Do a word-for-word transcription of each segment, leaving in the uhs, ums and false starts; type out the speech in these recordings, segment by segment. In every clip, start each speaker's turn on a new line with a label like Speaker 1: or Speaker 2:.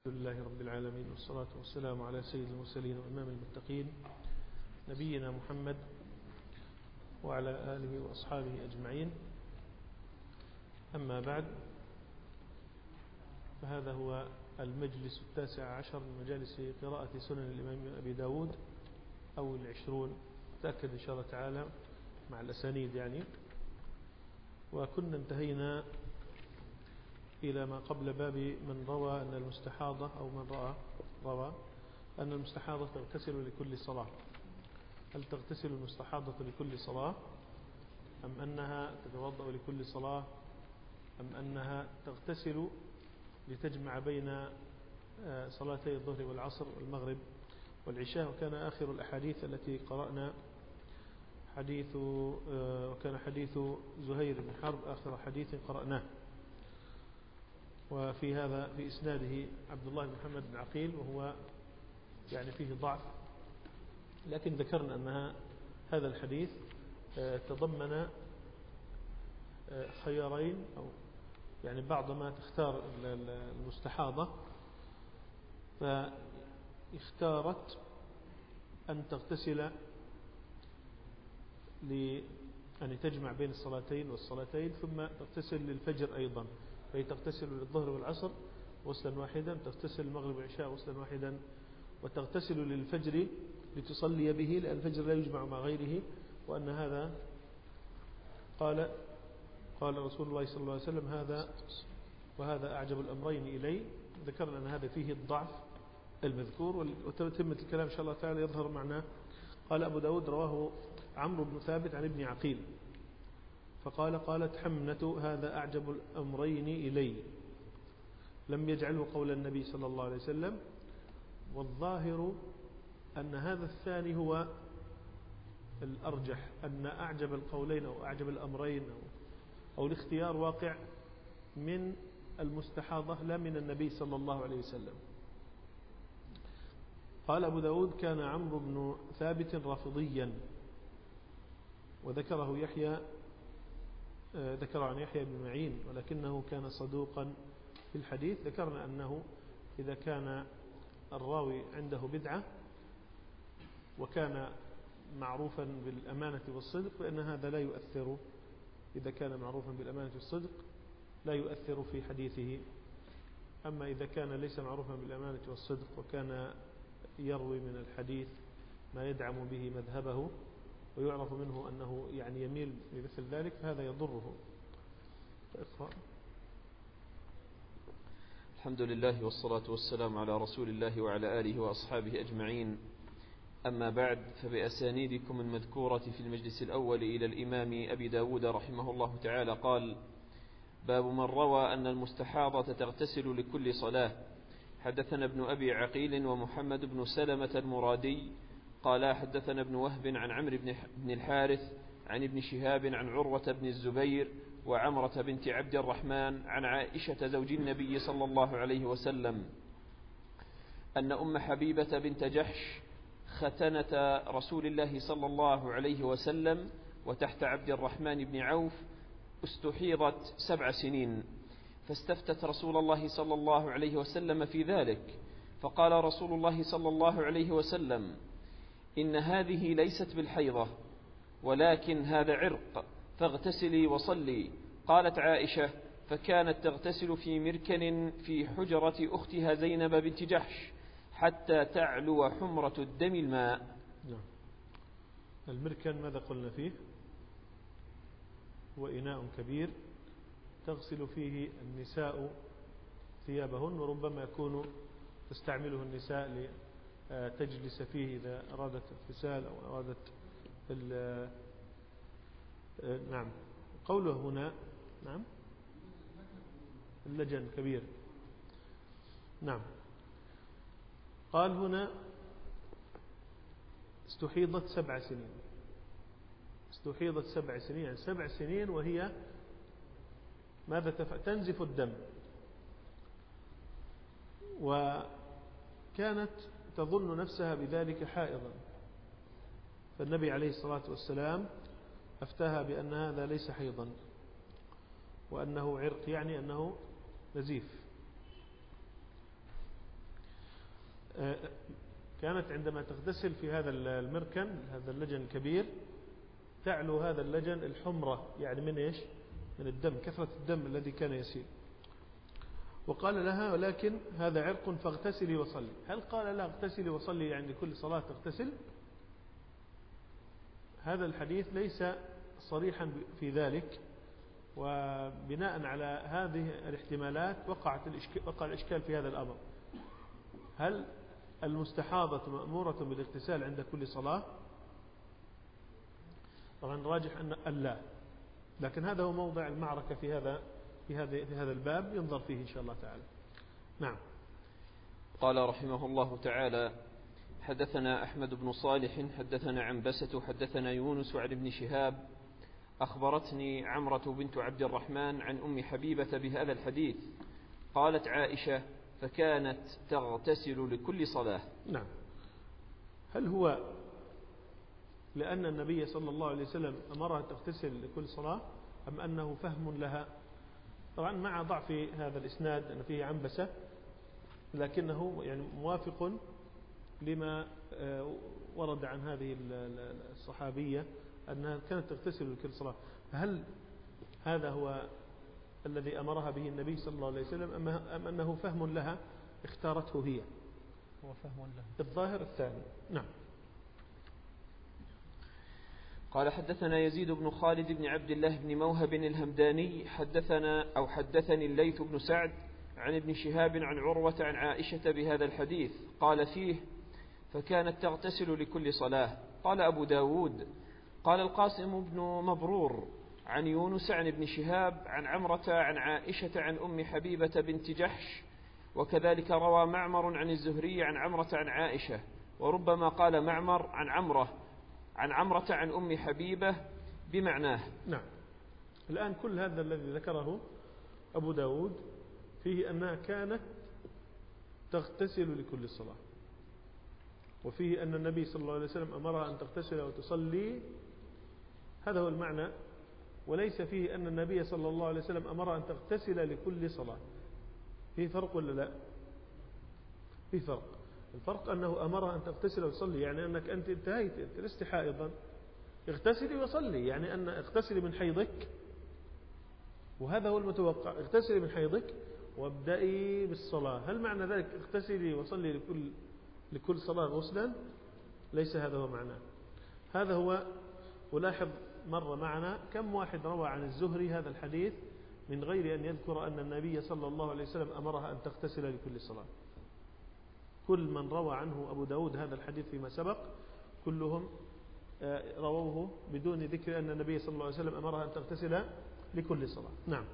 Speaker 1: الحمد لله رب العالمين، والصلاة والسلام على سيد المرسلين وإمام المتقين نبينا محمد وعلى آله وأصحابه أجمعين. أما بعد، فهذا هو المجلس التاسع عشر من مجالس قراءة سنن الإمام أبي داود، أو العشرون، تأكد إن شاء الله تعالى مع الأسانيد يعني. وكنا انتهينا إلى ما قبل باب من روى أن المستحاضة أو من رأى روى أن المستحاضة تغتسل لكل صلاة. هل تغتسل المستحاضة لكل صلاة، أم أنها تتوضأ لكل صلاة، أم أنها تغتسل لتجمع بين صلاتي الظهر والعصر والمغرب والعشاء؟ وكان آخر الأحاديث التي قرأنا حديث وكان حديث زهير بن حرب آخر حديث قرأناه، وفي هذا في إسناده عبد الله بن محمد بن عقيل، وهو يعني فيه ضعف، لكن ذكرنا أنها هذا الحديث تضمن خيارين، أو يعني بعض ما تختار المستحاضة، فاختارت أن تغتسل لأن تجمع بين الصلاتين والصلاتين، ثم تغتسل للفجر أيضا، فهي تغتسل للظهر والعصر غسلا واحدا، تغتسل المغرب والعشاء غسلا واحدا، وتغتسل للفجر لتصلي به، لأن الفجر لا يجمع مع غيره. وأن هذا قال قال رسول الله صلى الله عليه وسلم هذا وهذا أعجب الأمرين إلي. ذكرنا أن هذا فيه الضعف المذكور، وتتمة الكلام إن شاء الله تعالى يظهر معنا. قال أبو داود رواه عمرو بن ثابت عن ابن عقيل فقال قالت حمنة هذا أعجب الأمرين إلي، لم يجعله قول النبي صلى الله عليه وسلم. والظاهر أن هذا الثاني هو الأرجح، أن أعجب القولين أو أعجب الأمرين أو, أو الاختيار واقع من المستحاضة لا من النبي صلى الله عليه وسلم. قال أبو داود كان عمرو بن ثابت رافضيا، وذكره يحيى ذكر عن يحيى بن معين، ولكنه كان صدوقا في الحديث. ذكرنا أنه إذا كان الراوي عنده بدعة وكان معروفا بالأمانة والصدق فإن هذا لا يؤثر، إذا كان معروفا بالأمانة والصدق لا يؤثر في حديثه. أما إذا كان ليس معروفا بالأمانة والصدق وكان يروي من الحديث ما يدعم به مذهبه ويعرف منه أنه يعني يميل بمثل ذلك فهذا يضره. فإقرأ.
Speaker 2: الحمد لله والصلاة والسلام على رسول الله وعلى آله وأصحابه أجمعين. أما بعد، فبأسانيدكم المذكورة في المجلس الأول إلى الإمام أبي داود رحمه الله تعالى قال: باب من روى أن المستحاضة تغتسل لكل صلاة. حدثنا ابن أبي عقيل ومحمد بن سلمة المرادي قال حدثنا ابن وهب عن عمرو بن الحارث عن ابن شهاب عن عروة بن الزبير وعمرة بنت عبد الرحمن عن عائشة زوج النبي صلى الله عليه وسلم أن أم حبيبة بنت جحش ختنة رسول الله صلى الله عليه وسلم وتحت عبد الرحمن بن عوف استحيضت سبع سنين، فاستفتت رسول الله صلى الله عليه وسلم في ذلك، فقال رسول الله صلى الله عليه وسلم: إن هذه ليست بالحيضة، ولكن هذا عرق، فاغتسلي وصلي. قالت عائشة: فكانت تغتسل في مركن في حجرة أختها زينب بنت جحش حتى تعلو حمرة الدم الماء.
Speaker 1: المركن ماذا قلنا فيه؟ هو إناء كبير تغسل فيه النساء ثيابهن، وربما يكون تستعمله النساء لتجلس فيه إذا أرادت اغتسال أو أرادت نعم. قوله هنا نعم اللجن كبير. نعم. قال هنا استحيضت سبع سنين استحيضت سبع سنين يعني سبع سنين وهي ماذا تفعل؟ تنزف الدم. وكانت تظن نفسها بذلك حائضا، فالنبي عليه الصلاة والسلام أفتاها بأن هذا ليس حيضا وأنه عرق، يعني أنه نزيف. كانت عندما تغتسل في هذا المركن، هذا اللجن الكبير، تعلو هذا اللجن الحمرة، يعني من إيش؟ من الدم، كثرة الدم الذي كان يسيل. وقال لها ولكن هذا عرق فاغتسلي وصلي. هل قال لها اغتسلي وصلي يعني لكل صلاة تغتسل؟ هذا الحديث ليس صريحا في ذلك، وبناء على هذه الاحتمالات وقعت الإشكال وقع الإشكال في هذا الأمر. هل المستحاضة مأمورة بالاغتسال عند كل صلاة؟ طبعا راجح أن لا، لكن هذا هو موضع المعركة في هذا في هذا في هذا الباب، ينظر فيه إن شاء الله تعالى. نعم.
Speaker 2: قال رحمه الله تعالى: حدثنا أحمد بن صالح حدثنا عنبسة حدثنا يونس عن ابن شهاب أخبرتني عمرة بنت عبد الرحمن عن أم حبيبة بهذا الحديث. قالت عائشة: فكانت تغتسل لكل صلاة.
Speaker 1: نعم. هل هو لأن النبي صلى الله عليه وسلم أمرها تغتسل لكل صلاة، أم أنه فهم لها؟ طبعا مع ضعف هذا الإسناد أن فيه عنبسة، لكنه يعني موافق لما ورد عن هذه الصحابية أنها كانت تغتسل لكل صلاة. هل هذا هو الذي أمرها به النبي صلى الله عليه وسلم، أم أنه فهم لها اختارته هي؟
Speaker 3: هو فهم لها.
Speaker 1: الظاهر الثاني. نعم.
Speaker 2: قال: حدثنا يزيد بن خالد بن عبد الله بن موهب الهمداني حدثنا أو حدثني الليث بن سعد عن ابن شهاب عن عروة عن عائشة بهذا الحديث. قال فيه: فكانت تغتسل لكل صلاة. قال أبو داود: قال القاسم بن مبرور عن يونس عن ابن شهاب عن عمرة عن عائشة عن أم حبيبة بنت جحش، وكذلك روى معمر عن الزهري عن عمرة عن عائشة، وربما قال معمر عن عمرة عن عمرة عن أم حبيبة بمعناه.
Speaker 1: نعم. الآن كل هذا الذي ذكره أبو داود فيه أنها كانت تغتسل لكل صلاة، وفيه أن النبي صلى الله عليه وسلم أمرها أن تغتسل وتصلي. هذا هو المعنى، وليس فيه أن النبي صلى الله عليه وسلم أمرها أن تغتسل لكل صلاة. فيه فرق ولا لا؟ فيه فرق. الفرق أنه أمرها أن تغتسل وتصلي، يعني أنك أنت انتهيت، أنت لست حائضا، اغتسلي وصلي، يعني أن اغتسلي من حيضك، وهذا هو المتوقع، اغتسلي من حيضك وابدأي بالصلاة. هل معنى ذلك اغتسلي وصلي لكل لكل صلاة غسلا؟ ليس هذا هو معناه. هذا هو. ولاحظ مر معنا كم واحد روى عن الزهري هذا الحديث من غير أن يذكر أن النبي صلى الله عليه وسلم أمرها أن تغتسل لكل صلاة. كل من روى عنه أبو داود هذا الحديث فيما سبق كلهم رووه بدون ذكر أن النبي صلى الله عليه وسلم أمرها أن تغتسل لكل صلاة. نعم.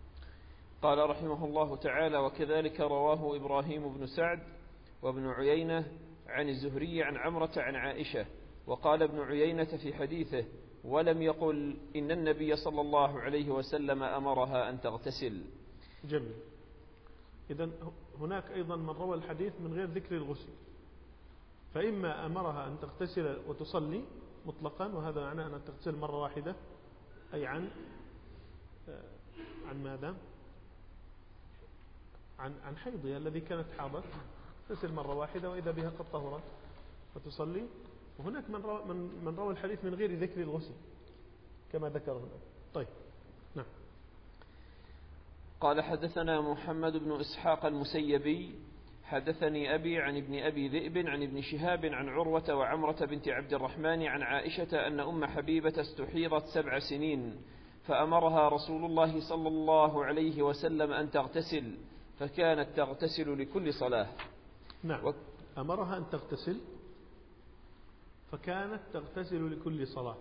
Speaker 2: قال رحمه الله تعالى: وكذلك رواه إبراهيم بن سعد وابن عيينة عن الزهري عن عمرة عن عائشة. وقال ابن عيينة في حديثه: ولم يقل إن النبي صلى الله عليه وسلم أمرها أن تغتسل.
Speaker 1: جميل. إذن هناك أيضا من روى الحديث من غير ذكر الغسل، فإما أمرها أن تغتسل وتصلي مطلقا، وهذا معناه أن تغتسل مرة واحدة، أي عن عن ماذا؟ عن عن حيضها الذي كانت حاضت، تغتسل مرة واحدة وإذا بها قد طهرت وتصلي. وهناك من روى, من, من روى الحديث من غير ذكر الغسل كما ذكر هنا. طيب. نعم.
Speaker 2: قال: حدثنا محمد بن إسحاق المسيبي حدثني أبي عن ابن أبي ذئب عن ابن شهاب عن عروة وعمرة بنت عبد الرحمن عن عائشة أن أم حبيبة استحيضت سبع سنين، فأمرها رسول الله صلى الله عليه وسلم أن تغتسل، فكانت تغتسل لكل صلاة.
Speaker 1: نعم. و... أمرها أن تغتسل فكانت تغتسل لكل صلاة.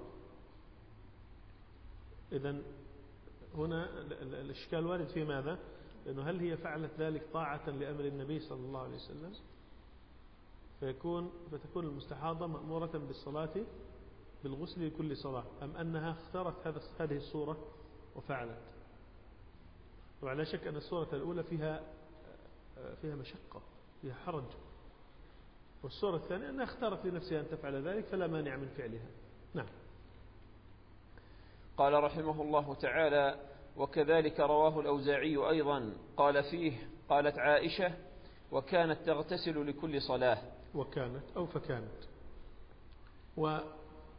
Speaker 1: إذن هنا الإشكال وارد في ماذا؟ لأنه هل هي فعلت ذلك طاعة لأمر النبي صلى الله عليه وسلم، فيكون فتكون المستحاضة مأمورة بالصلاة بالغسل لكل صلاة، أم أنها اختارت هذه الصورة وفعلت؟ وعلى شك أن الصورة الأولى فيها فيها مشقة، فيها حرج، والصورة الثانية أنها اختارت لنفسها أن تفعل ذلك فلا مانع من فعلها. نعم.
Speaker 2: قال رحمه الله تعالى: وكذلك رواه الأوزاعي أيضا قال فيه: قالت عائشة: وكانت تغتسل لكل صلاة.
Speaker 1: وكانت أو فكانت. وهذه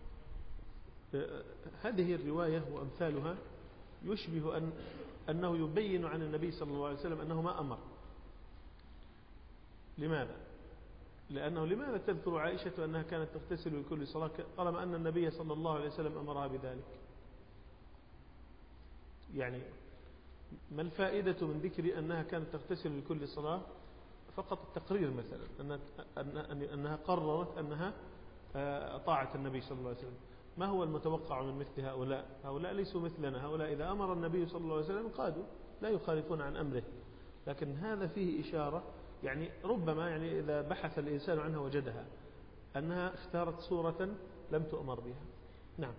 Speaker 1: الرواية وأمثالها يشبه أن أنه يبين عن النبي صلى الله عليه وسلم أنه ما أمر. لماذا؟ لأنه لماذا تذكر عائشة أنها كانت تغتسل لكل صلاة طالما أن النبي صلى الله عليه وسلم أمرها بذلك؟ يعني ما الفائدة من ذكر أنها كانت تغتسل لكل صلاة؟ فقط التقرير مثلا أن أنها قررت أنها طاعة النبي صلى الله عليه وسلم. ما هو المتوقع من مثل هؤلاء؟ هؤلاء ليسوا مثلنا. هؤلاء إذا أمر النبي صلى الله عليه وسلم قادوا لا يخالفون عن أمره. لكن هذا فيه إشارة، يعني ربما يعني إذا بحث الإنسان عنها وجدها أنها اختارت صورة لم تؤمر بها. نعم.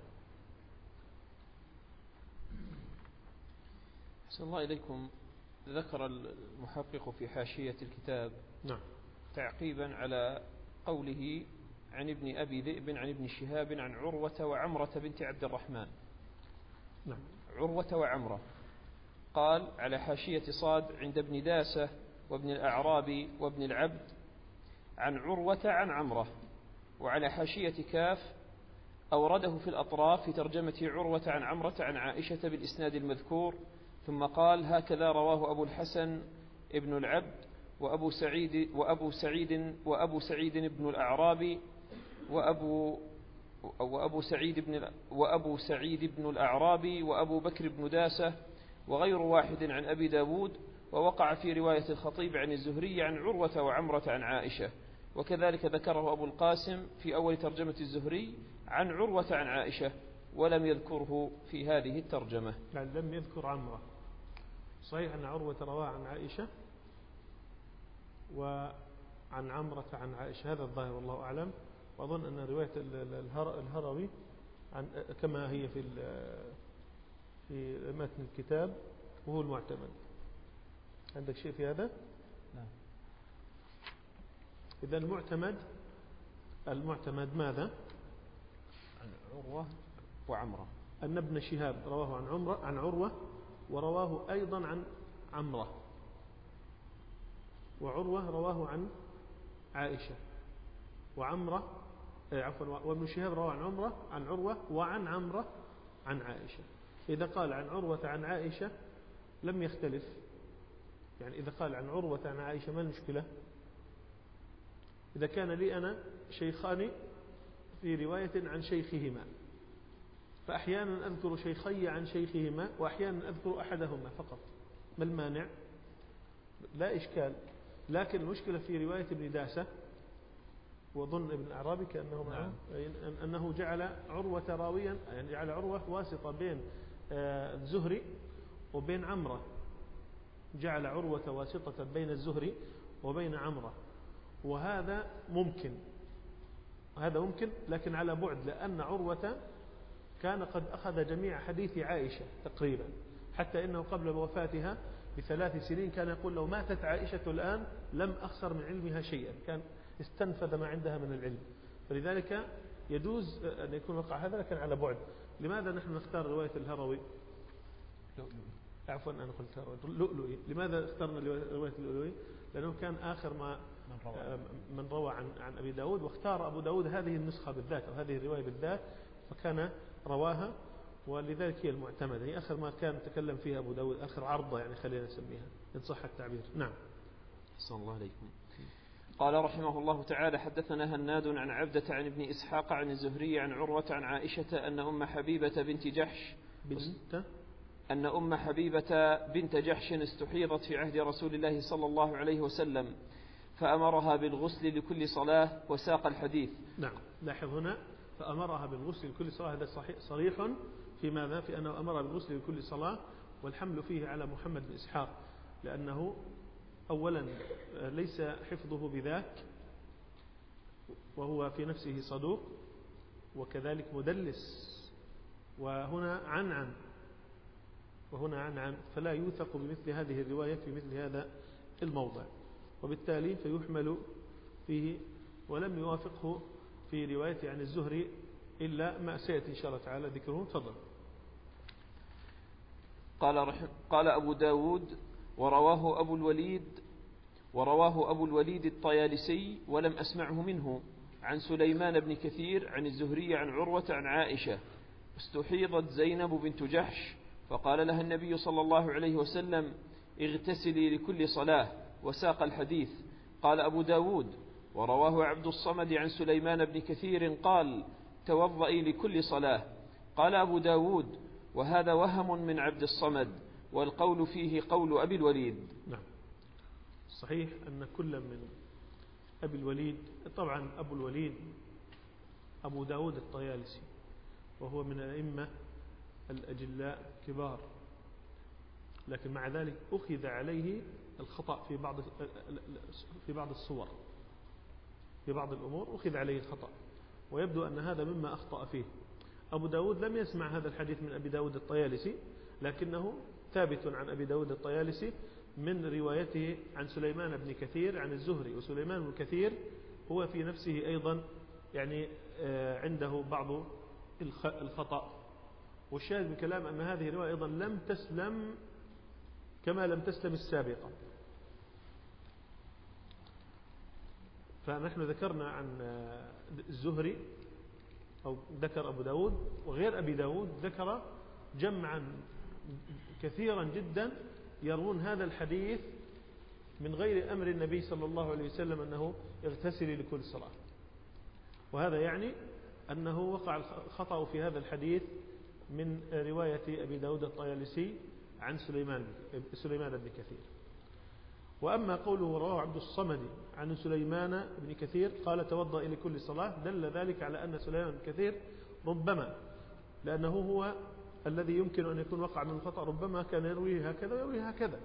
Speaker 2: أحسن الله إليكم. ذكر المحقق في حاشية الكتاب
Speaker 1: نعم
Speaker 2: تعقيبا على قوله عن ابن أبي ذئب عن ابن شهاب عن عروة وعمرة بنت عبد الرحمن.
Speaker 1: نعم.
Speaker 2: عروة وعمرة قال على حاشية صاد عند ابن داسة وابن الأعرابي وابن العبد عن عروة عن عمرة. وعلى حاشية كاف أورده في الأطراف في ترجمة عروة عن عمرة عن عائشة بالإسناد المذكور، ثم قال هكذا رواه أبو الحسن ابن العبد وأبو سعيد وأبو سعيد وأبو سعيد بن الأعرابي وأبو وأبو سعيد بن وأبو سعيد بن الأعرابي وأبو بكر بن داسة وغير واحد عن أبي داود. ووقع في رواية الخطيب عن الزهري عن عروة وعمرة عن عائشة، وكذلك ذكره أبو القاسم في أول ترجمة الزهري عن عروة عن عائشة، ولم يذكره في هذه الترجمة.
Speaker 1: يعني لم يذكر عمرة. صحيح أن عروة رواه عن عائشة وعن عمرة عن عائشة، هذا الظاهر والله أعلم. وأظن أن رواية الهروي عن كما هي في في متن الكتاب وهو المعتمد. عندك شيء في هذا؟
Speaker 2: نعم.
Speaker 1: إذا المعتمد المعتمد ماذا؟
Speaker 2: عن عروة وعمرة.
Speaker 1: أن ابن شهاب رواه عن عمرة عن عروة ورواه أيضا عن عمرة، وعروة رواه عن عائشة، وعمرة عفوا وابن شهاب رواه عن عمرة عن عروة وعن عمرة عن عائشة. إذا قال عن عروة عن عائشة لم يختلف. يعني إذا قال عن عروة عن عائشة ما المشكلة؟ إذا كان لي أنا شيخان في رواية عن شيخهما، فأحيانا أذكر شيخي عن شيخهما وأحيانا أذكر أحدهما فقط، ما المانع؟ لا إشكال. لكن المشكلة في رواية ابن داسة وظن ابن الأعرابي كأنه معه أنه جعل عروة راويا، يعني جعل عروة واسطة بين الزهري وبين عمرة، جعل عروة واسطة بين الزهري وبين عمرة. وهذا ممكن، هذا ممكن لكن على بعد، لأن عروة كان قد أخذ جميع حديث عائشة تقريبا، حتى إنه قبل وفاتها بثلاث سنين كان يقول لو ماتت عائشة الآن لم أخسر من علمها شيئا، كان استنفذ ما عندها من العلم. فلذلك يجوز أن يكون وقع هذا لكن على بعد. لماذا نحن نختار رواية الهروي؟ عفوا أنا قلت لؤلؤي. لماذا اخترنا رواية اللؤلؤي؟ لأنه كان آخر ما من روى عن عن أبي داود، واختار أبو داود هذه النسخة بالذات أو هذه الرواية بالذات، فكان رواها، ولذلك هي المعتمدة، هي آخر ما كان تكلم فيها أبو داود، آخر عرضة يعني خلينا نسميها إن صح التعبير. نعم.
Speaker 2: صلى الله عليكم. قال رحمه الله تعالى حدثنا هناد عن عبدة عن ابن إسحاق عن الزهري عن عروة عن عائشة أن أم حبيبة بنت جحش
Speaker 1: بنت
Speaker 2: أن أم حبيبة بنت جحش استحيضت في عهد رسول الله صلى الله عليه وسلم فأمرها بالغسل لكل صلاة وساق الحديث.
Speaker 1: نعم. لاحظ هنا فأمرها بالغسل لكل صلاة، هذا صريح في ماذا؟ في أنه أمرها بالغسل لكل صلاة، والحمل فيه على محمد بن إسحاق، لأنه أولا ليس حفظه بذاك وهو في نفسه صدوق، وكذلك مدلس، وهنا عن عن وهنا عن عن فلا يوثق بمثل هذه الرواية في مثل هذا الموضع، وبالتالي فيحمل فيه، ولم يوافقه في رواية عن الزهري إلا ما سيأتي إن شاء الله تعالى ذكره. تفضل.
Speaker 2: قال, قال أبو داود ورواه أبو الوليد ورواه أبو الوليد الطيالسي ولم أسمعه منه عن سليمان بن كثير عن الزهري عن عروة عن عائشة: استحيضت زينب بنت جحش فقال لها النبي صلى الله عليه وسلم: اغتسلي لكل صلاة، وساق الحديث. قال أبو داود: ورواه عبد الصمد عن سليمان بن كثير قال: توضئي لكل صلاة. قال أبو داود: وهذا وهم من عبد الصمد، والقول فيه قول أبي الوليد.
Speaker 1: نعم، صحيح أن كل من أبي الوليد، طبعا أبو الوليد أبو داود الطيالسي، وهو من الأئمة الأجلاء كبار، لكن مع ذلك أخذ عليه الخطأ في بعض في بعض الصور، في بعض الأمور أخذ عليه الخطأ، ويبدو أن هذا مما أخطأ فيه. أبو داود لم يسمع هذا الحديث من أبي داود الطيالسي، لكنه ثابت عن أبي داود الطيالسي من روايته عن سليمان بن كثير عن الزهري، وسليمان بن كثير هو في نفسه أيضا يعني عنده بعض الخطأ. والشاهد من كلام أن هذه الرواية أيضا لم تسلم كما لم تسلم السابقة. فنحن ذكرنا عن الزهري أو ذكر أبو داود، وغير أبي داود ذكر جمعا كثيرا جدا يروون هذا الحديث من غير أمر النبي صلى الله عليه وسلم أنه اغتسل لكل صلاة. وهذا يعني أنه وقع الخطأ في هذا الحديث من رواية أبي داود الطيالسي عن سليمان سليمان بن كثير. وأما قوله رواه عبد الصمد عن سليمان بن كثير قال: توضأ لكل صلاة، دل ذلك على أن سليمان بن كثير ربما، لأنه هو الذي يمكن أن يكون وقع من الخطأ، ربما كان يرويه هكذا ويرويه هكذا،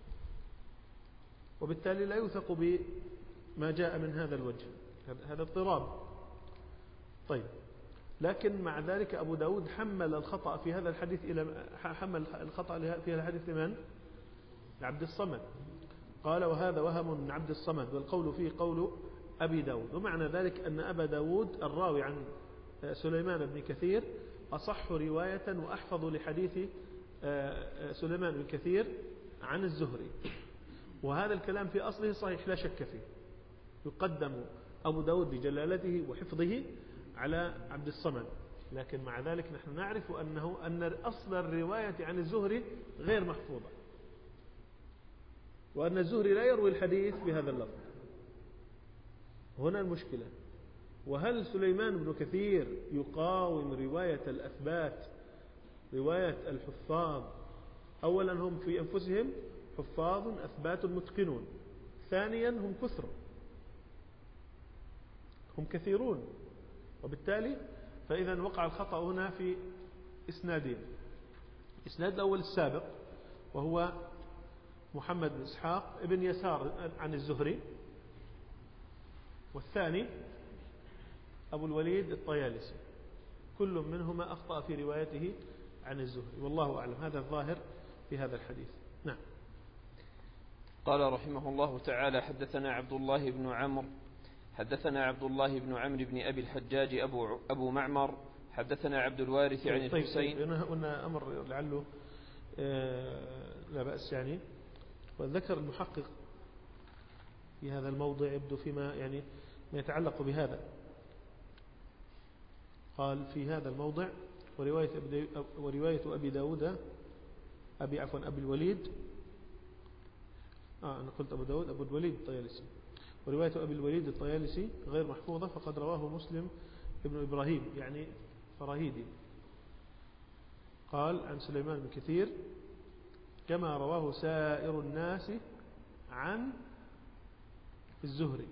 Speaker 1: وبالتالي لا يوثق بما جاء من هذا الوجه، هذا اضطراب. طيب، لكن مع ذلك أبو داود حمل الخطأ في هذا الحديث إلى حمل الخطأ في هذا الحديث لمن؟ لعبد الصمد. قال: وهذا وهم من عبد الصمد، والقول فيه قول أبي داود. ومعنى ذلك أن أبا داود الراوي عن سليمان بن كثير أصح رواية وأحفظ لحديث سليمان بن كثير عن الزهري. وهذا الكلام في أصله صحيح لا شك فيه، يقدم أبو داود لجلالته وحفظه على عبد الصمد، لكن مع ذلك نحن نعرف أنه أن أصل الرواية عن الزهري غير محفوظة، وأن الزهري لا يروي الحديث بهذا اللفظ. هنا المشكلة. وهل سليمان بن كثير يقاوم رواية الأثبات، رواية الحفاظ؟ أولا هم في أنفسهم حفاظ أثبات متقنون، ثانيا هم كثر، هم كثيرون، وبالتالي فإذا وقع الخطأ هنا في إسنادين. إسناد الأول السابق وهو محمد بن إسحاق ابن يسار عن الزهري، والثاني أبو الوليد الطيالسي، كل منهما أخطأ في روايته عن الزهري، والله أعلم. هذا الظاهر في هذا الحديث. نعم.
Speaker 2: قال رحمه الله تعالى: حدثنا عبد الله بن عمرو حدثنا عبد الله بن عمرو بن أبي الحجاج أبو, أبو معمر حدثنا عبد الوارث عن الحسين.
Speaker 1: طيب، هنا أمر لعله آه لا بأس يعني. وذكر المحقق في هذا الموضع يبدو فيما يعني ما يتعلق بهذا، قال في هذا الموضع: ورواية أبي, ورواية أبي داود أبي عفوا أبي الوليد آه أنا قلت أبو داود أبو الوليد الطيالسي، ورواية أبي الوليد الطيالسي غير محفوظة، فقد رواه مسلم ابن إبراهيم يعني فراهيدي قال عن سليمان بن كثير كما رواه سائر الناس عن الزهري،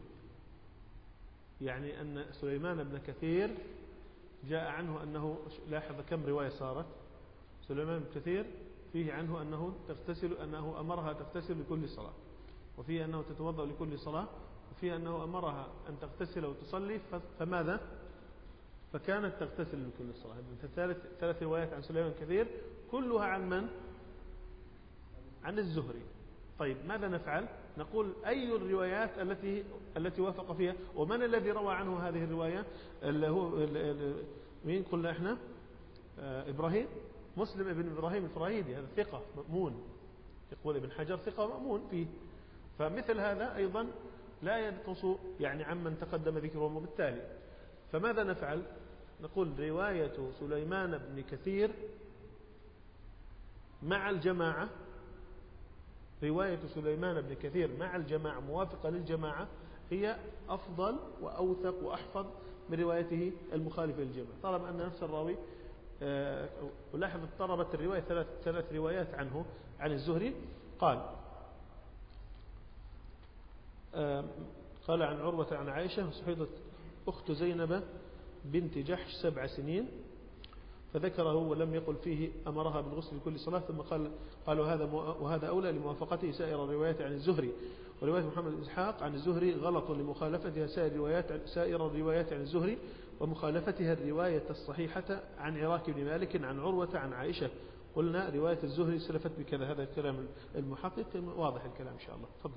Speaker 1: يعني أن سليمان بن كثير جاء عنه أنه، لاحظ كم رواية صارت. سليمان بن كثير فيه عنه أنه تغتسل، أنه أمرها تغتسل لكل صلاة، وفيه أنه تتوضأ لكل صلاة، وفيه أنه أمرها أن تغتسل وتصلي، فماذا؟ فكانت تغتسل لكل صلاة. ثلاث ثلاث روايات عن سليمان كثير كلها عن من؟ عن الزهري. طيب، ماذا نفعل؟ نقول أي الروايات التي التي وافق فيها، ومن الذي روى عنه هذه الرواية؟ اللي هو مين قلنا احنا؟ آه إبراهيم مسلم ابن إبراهيم الفراهيدي، هذا ثقة مأمون، يقول ابن حجر ثقة مأمون فيه. فمثل هذا أيضا لا ينقص يعني عمن تقدم ذكرهم. وبالتالي فماذا نفعل؟ نقول رواية سليمان بن كثير مع الجماعة، رواية سليمان بن كثير مع الجماعة موافقة للجماعة هي أفضل وأوثق وأحفظ من روايته المخالفة للجماعة، طالما أن نفس الراوي. ولاحظ اضطربت الرواية ثلاث, ثلاث روايات عنه عن الزهري. قال قال عن عروة عن عائشة صحيحة أخت زينب بنت جحش سبع سنين فذكره ولم يقل فيه أمرها بالغسل لكل صلاة، ثم قال قالوا هذا وهذا أولى لموافقته سائر الروايات عن الزهري. ورواية محمد بن إسحاق عن الزهري غلط لمخالفتها سائر الروايات سائر الروايات عن الزهري ومخالفتها الرواية الصحيحة عن عراك بن مالك عن عروة عن عائشة. قلنا رواية الزهري سلفت بكذا. هذا الكلام المحقق واضح الكلام إن شاء الله. تفضل.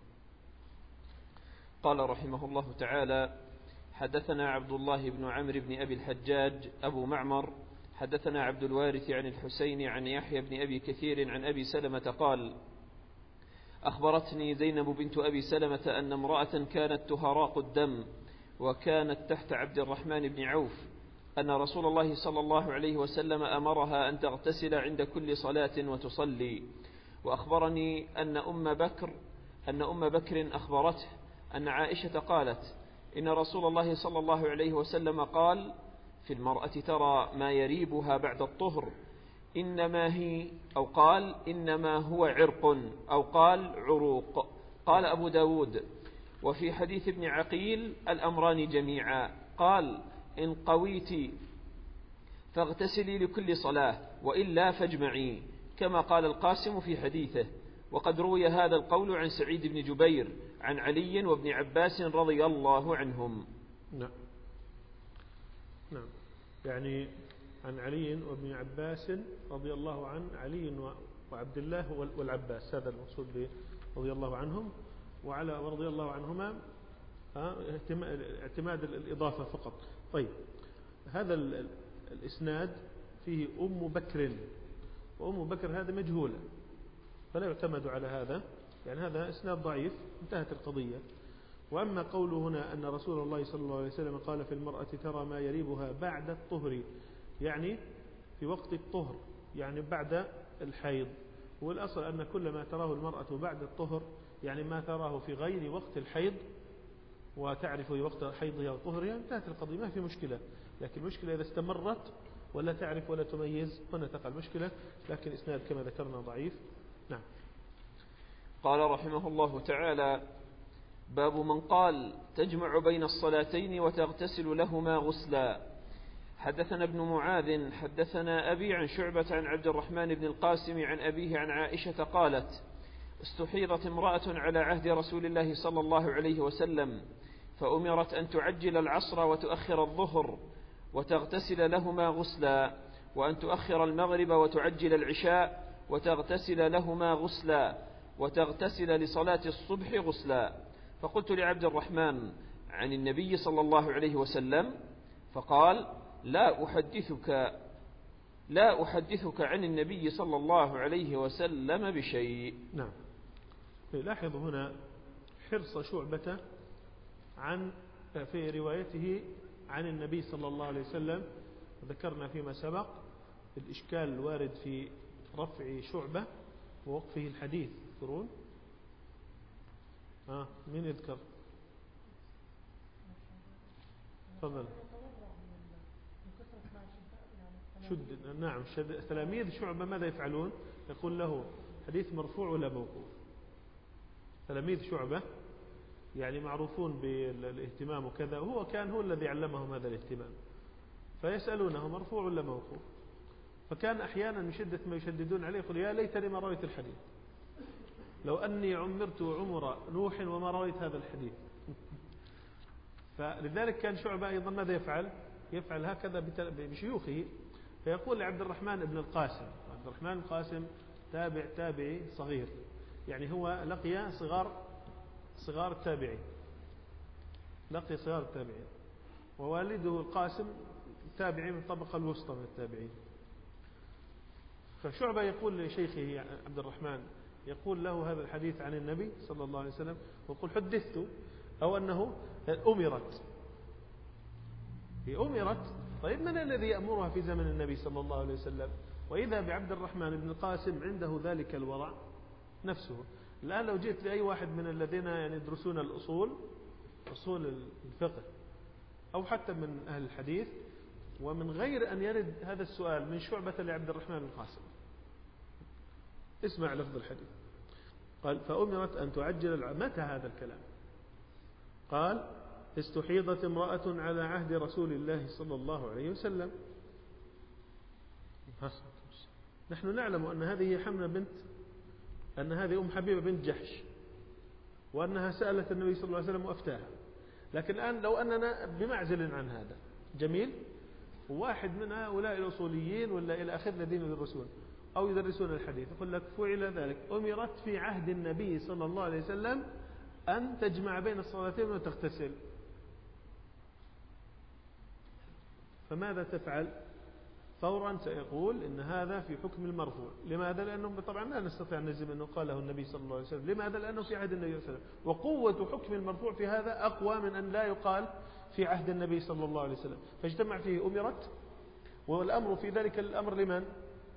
Speaker 2: قال رحمه الله تعالى: حدثنا عبد الله بن عمرو بن أبي الحجاج أبو معمر حدثنا عبد الوارث عن الحسين عن يحيى بن أبي كثير عن أبي سلمة قال: أخبرتني زينب بنت أبي سلمة أن امرأة كانت تهراق الدم وكانت تحت عبد الرحمن بن عوف أن رسول الله صلى الله عليه وسلم أمرها أن تغتسل عند كل صلاة وتصلي. وأخبرني أن أم بكر أن أم بكر أخبرته أن عائشة قالت: إن رسول الله صلى الله عليه وسلم قال: في المرأة ترى ما يريبها بعد الطهر إنما هي أو قال إنما هو عرق أو قال عروق. قال أبو داود: وفي حديث ابن عقيل الأمران جميعا. قال: إن قويت فاغتسلي لكل صلاة وإلا فاجمعي، كما قال القاسم في حديثه. وقد روي هذا القول عن سعيد بن جبير عن علي وابن عباس رضي الله عنهم.
Speaker 1: نعم نعم يعني عن علي وابن عباس رضي الله عن علي وعبد الله والعباس، هذا المقصود رضي الله عنهم. وعلى ورضي الله عنهما اعتماد الإضافة فقط. طيب، هذا الإسناد فيه أم بكر، وأم بكر هذا مجهولة فلا يعتمد على هذا، يعني هذا إسناد ضعيف، انتهت القضية. وأما قوله هنا أن رسول الله صلى الله عليه وسلم قال: في المرأة ترى ما يريبها بعد الطهر، يعني في وقت الطهر، يعني بعد الحيض. والأصل أن كل ما تراه المرأة بعد الطهر يعني ما تراه في غير وقت الحيض وتعرف وقت حيضها وطهرها، انتهت القضية، ما في مشكلة. لكن المشكلة إذا استمرت ولا تعرف ولا تميز هنا تقع المشكلة. لكن إسناد كما ذكرنا ضعيف. نعم.
Speaker 2: قال رحمه الله تعالى: باب من قال تجمع بين الصلاتين وتغتسل لهما غسلا. حدثنا ابن معاذ حدثنا أبي عن شعبة عن عبد الرحمن بن القاسم عن أبيه عن عائشة قالت: استحيضت امرأة على عهد رسول الله صلى الله عليه وسلم فأمرت أن تعجل العصر وتؤخر الظهر وتغتسل لهما غسلا، وأن تؤخر المغرب وتعجل العشاء وتغتسل لهما غسلا، وتغتسل لصلاة الصبح غسلا. فقلت لعبد الرحمن: عن النبي صلى الله عليه وسلم؟ فقال: لا أحدثك لا أحدثك عن النبي صلى الله عليه وسلم بشيء.
Speaker 1: نعم. لاحظ هنا حرص شعبة عن في روايته عن النبي صلى الله عليه وسلم. ذكرنا فيما سبق الإشكال الوارد في رفع شعبة ووقفه الحديث. تذكرون؟ آه مين يذكر؟ تفضل. شد. نعم. تلاميذ شعبة ماذا يفعلون؟ يقول له حديث مرفوع ولا موقوف؟ تلاميذ شعبة يعني معروفون بالاهتمام وكذا، وهو كان هو الذي علمهم هذا الاهتمام، فيسألونه مرفوع ولا موقوف. فكان أحيانا من شدة ما يشددون عليه يقول: يا ليتني ما رويت الحديث، لو أني عمرت عمر نوح وما رويت هذا الحديث. فلذلك كان شعبة أيضا ماذا يفعل؟ يفعل هكذا بشيوخه. فيقول لعبد الرحمن بن القاسم، عبد الرحمن القاسم تابع تابعي صغير، يعني هو لقي صغار صغار التابعين، لقي صغار التابعين، ووالده القاسم تابعي من الطبقة الوسطى من التابعين. فشعبة يقول لشيخه عبد الرحمن: يقول له هذا الحديث عن النبي صلى الله عليه وسلم ويقول حدثت، أو أنه أمرت، هي أمرت. طيب من الذي يأمرها في زمن النبي صلى الله عليه وسلم؟ وإذا بعبد الرحمن بن القاسم عنده ذلك الورع نفسه. الآن لو جئت لأي واحد من الذين يعني يدرسون الأصول، أصول الفقه، أو حتى من أهل الحديث، ومن غير أن يرد هذا السؤال من شعبة لعبد الرحمن بن القاسم، اسمع لفظ الحديث. قال فأمرت أن تعجل. متى هذا الكلام؟ قال استحيضت امرأة على عهد رسول الله صلى الله عليه وسلم. نحن نعلم أن هذه هي حمنة بنت، أن هذه أم حبيبة بنت جحش، وأنها سألت النبي صلى الله عليه وسلم وأفتاها. لكن الآن لو أننا بمعزل عن هذا، جميل، واحد من هؤلاء الأصوليين ولا إلى آخر الذين يدرسون أو يدرسون الحديث يقول لك فعل ذلك، أمرت في عهد النبي صلى الله عليه وسلم أن تجمع بين الصلاتين وتغتسل، فماذا تفعل؟ فورا سيقول إن هذا في حكم المرفوع. لماذا؟ لأنه طبعا لا نستطيع أن نجزم أنه قاله النبي صلى الله عليه وسلم. لماذا؟ لأنه في عهد النبي صلى الله عليه وسلم، وقوة حكم المرفوع في هذا أقوى من أن لا يقال في عهد النبي صلى الله عليه وسلم. فاجتمع فيه أمرت، والأمر في ذلك الأمر لمن؟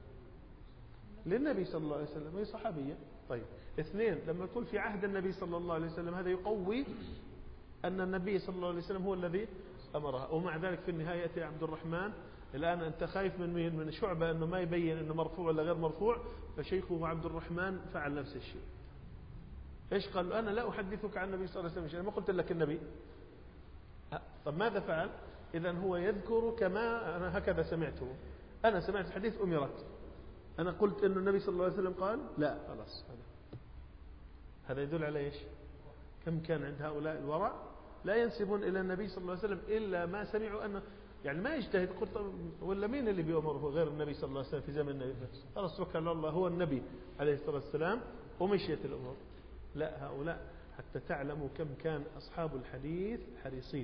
Speaker 1: للنبي صلى الله عليه وسلم، وهي صحابية. طيب اثنين، لما تقول في عهد النبي صلى الله عليه وسلم هذا يقوي أن النبي صلى الله عليه وسلم هو الذي أمرها. ومع ذلك في النهاية يأتي عبد الرحمن، الآن أنت خايف من مين؟ من شعبة أنه ما يبين أنه مرفوع ولا غير مرفوع، فشيخه عبد الرحمن فعل نفس الشيء. إيش قال له؟ أنا لا أحدثك عن النبي صلى الله عليه وسلم، أنا ما قلت لك النبي. طب ماذا فعل؟ إذن هو يذكر كما أنا هكذا سمعته، أنا سمعت الحديث أمرت، أنا قلت أن النبي صلى الله عليه وسلم قال لا، خلاص. هذا هذا يدل على إيش؟ كم كان عند هؤلاء الورع لا ينسبون إلى النبي صلى الله عليه وسلم إلا ما سمعوا أنه يعني ما يجتهد. قلت ولا مين اللي بيأمره غير النبي صلى الله عليه وسلم في زمن النبي؟ خلاص توكل على الله، هو النبي عليه الصلاة والسلام ومشيت الأمور. لا، هؤلاء حتى تعلموا كم كان أصحاب الحديث حريصين،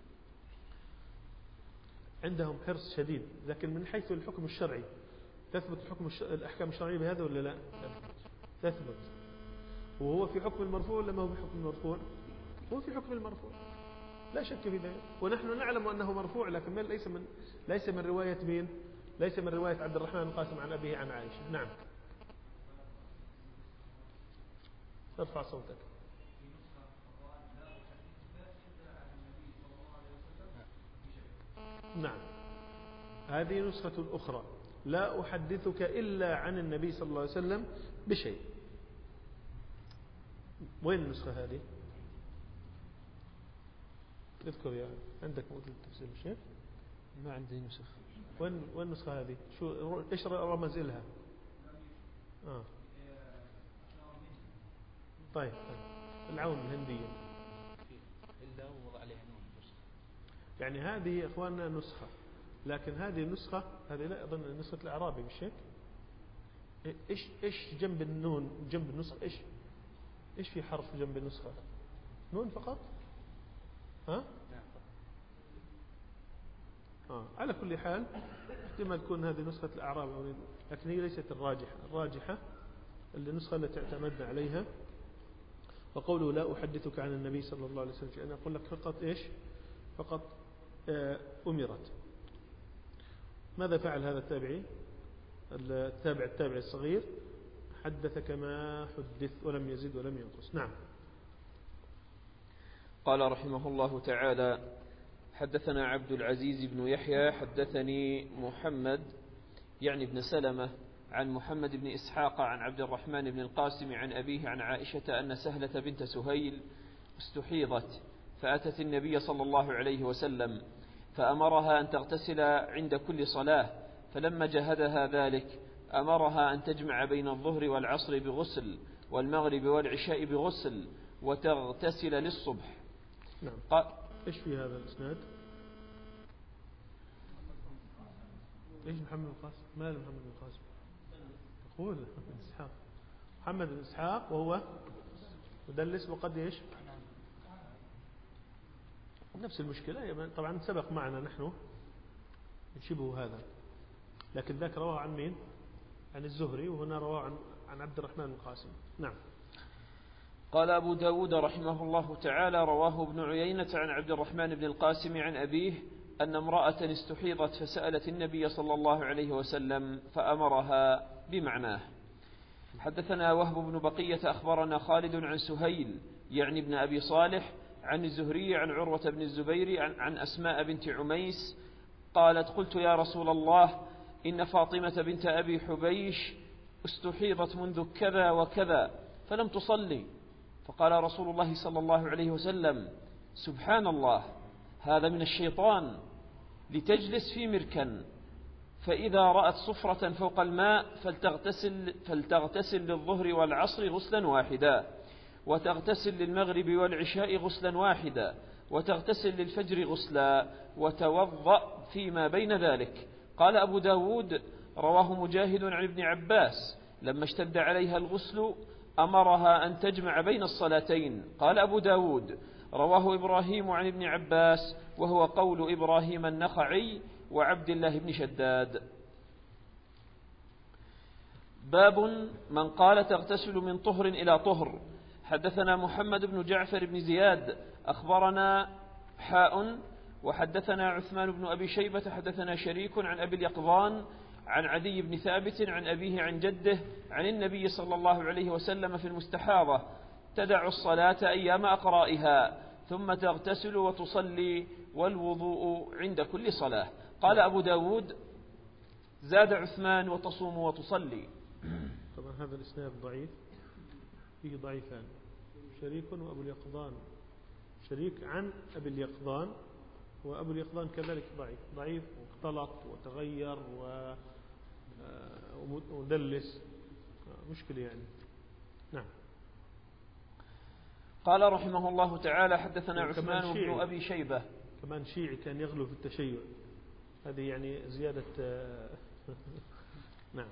Speaker 1: عندهم حرص شديد. لكن من حيث الحكم الشرعي تثبت الحكم الش... الأحكام الشرعية بهذا ولا لا؟ تثبت. وهو في حكم المرفوع ولا ما هو في حكم المرفوع؟ هو في حكم المرفوع لا شك في ذلك. ونحن نعلم أنه مرفوع، لكن ليس من ليس من رواية مين؟ ليس من رواية عبد الرحمن القاسم عن أبيه عن عائشة. نعم. ارفع صوتك. نعم، هذه نسخة أخرى، لا أحدثك إلا عن النبي صلى الله عليه وسلم بشيء. وين النسخة هذه؟ اذكر يا عندك موجود تفسير الشيخ؟
Speaker 2: ما عندي نسخ.
Speaker 1: وين وين النسخة هذه؟ شو ايش رمز لها؟ آه. طيب طيب العون الهندية
Speaker 2: إلا وضع عليها نون.
Speaker 1: يعني هذه يا إخواننا نسخة، لكن هذه النسخة هذه لا أظن نسخة الأعرابي مش هيك؟ إيش إيش جنب النون جنب النسخة إيش إيش في حرف جنب النسخة؟ نون فقط؟ ها؟ نعم. آه. على كل حال احتمال تكون هذه نسخة الأعرابي، لكن هي ليست الراجحة. الراجحة اللي النسخة التي اعتمدنا عليها. وقوله لا أحدثك عن النبي صلى الله عليه وسلم، أنا أقول لك فقط إيش؟ فقط آه أمرت. ماذا فعل هذا التابعي التابع التابع الصغير؟ حدث كما حدث ولم يزد ولم ينقص. نعم.
Speaker 2: قال رحمه الله تعالى: حدثنا عبد العزيز بن يحيى حدثني محمد يعني بن سلمة عن محمد بن إسحاق عن عبد الرحمن بن القاسم عن أبيه عن عائشة أن سهلة بنت سهيل استحيضت فأتت النبي صلى الله عليه وسلم فأمرها أن تغتسل عند كل صلاة، فلما جهدها ذلك أمرها أن تجمع بين الظهر والعصر بغسل والمغرب والعشاء بغسل وتغتسل للصبح.
Speaker 1: نعم. قال إيش في هذا الإسناد؟ إيش محمد بن القاسم؟ ما محمد بن القاسم؟ يقول بن إسحاق، محمد بن إسحاق وهو مدلس وقد إيش؟ نفس المشكلة طبعا سبق معنا نحن شبه هذا، لكن ذاك رواه عن مين؟ عن الزهري، وهنا رواه عن عن عبد الرحمن بن القاسم. نعم.
Speaker 2: قال أبو داود رحمه الله تعالى: رواه ابن عيينة عن عبد الرحمن بن القاسم عن أبيه أن امرأة استحيضت فسألت النبي صلى الله عليه وسلم فأمرها بمعناه. حدثنا وهب بن بقية أخبرنا خالد عن سهيل يعني ابن أبي صالح عن الزهري عن عروة بن الزبير عن, عن أسماء بنت عميس قالت: قلت يا رسول الله إن فاطمة بنت أبي حبيش استحيضت منذ كذا وكذا فلم تصلي، فقال رسول الله صلى الله عليه وسلم: سبحان الله، هذا من الشيطان، لتجلس في مركن، فإذا رأت صفرة فوق الماء فلتغتسل, فلتغتسل للظهر والعصر غسلا واحدا، وتغتسل للمغرب والعشاء غسلا واحدا، وتغتسل للفجر غسلا، وتوضأ فيما بين ذلك. قال أبو داود: رواه مجاهد عن ابن عباس لما اشتد عليها الغسل أمرها أن تجمع بين الصلاتين. قال أبو داود: رواه إبراهيم عن ابن عباس وهو قول إبراهيم النخعي وعبد الله بن شداد. باب من قال تغتسل من طهر إلى طهر. حدثنا محمد بن جعفر بن زياد أخبرنا حاء وحدثنا عثمان بن أبي شيبة حدثنا شريك عن أبي اليقظان عن عدي بن ثابت عن أبيه عن جده عن النبي صلى الله عليه وسلم في المستحاضة: تدع الصلاة أيام أقرائها ثم تغتسل وتصلي والوضوء عند كل صلاة. قال أبو داود: زاد عثمان: وتصوم وتصلي.
Speaker 1: طبعا هذا الإسناد ضعيف، فيه ضعيفان، شريك وأبو اليقظان. شريك عن أبي اليقظان، وأبو اليقظان كذلك ضعيف ضعيف واختلط وتغير ودلس، مشكلة يعني. نعم.
Speaker 2: قال رحمه الله تعالى: حدثنا عثمان بن أبي شيبة.
Speaker 1: كمان شيعي كان يغلو في التشيع، هذه يعني زيادة. نعم.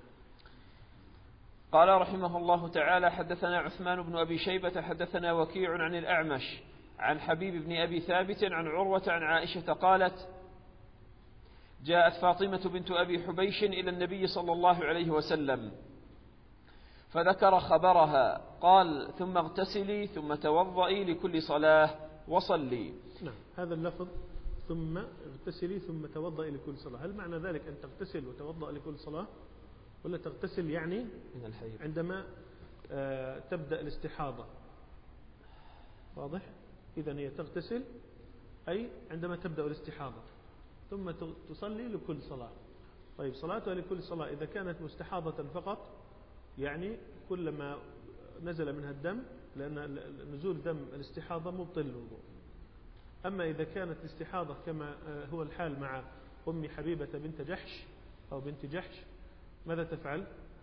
Speaker 2: قال رحمه الله تعالى: حدثنا عثمان بن أبي شيبة حدثنا وكيع عن الأعمش عن حبيب بن أبي ثابت عن عروة عن عائشة قالت: جاءت فاطمة بنت أبي حبيش إلى النبي صلى الله عليه وسلم فذكر خبرها، قال: ثم اغتسلي ثم توضئي لكل صلاة وصلي.
Speaker 1: نعم. هذا اللفظ ثم اغتسلي ثم توضئي لكل صلاة، هل معنى ذلك أن تغتسل وتوضأ لكل صلاة، ولا تغتسل يعني
Speaker 2: من الحيض
Speaker 1: عندما آه تبدأ الاستحاضة؟ واضح؟ إذن هي تغتسل أي عندما تبدأ الاستحاضة ثم تصلي لكل صلاة. طيب، صلاتها لكل صلاة إذا كانت مستحاضة فقط، يعني كلما نزل منها الدم، لأن نزول دم الاستحاضة مبطل الوضوء. أما إذا كانت الاستحاضة كما هو الحال مع أم حبيبة بنت جحش أو بنت جحش، ماذا تفعل؟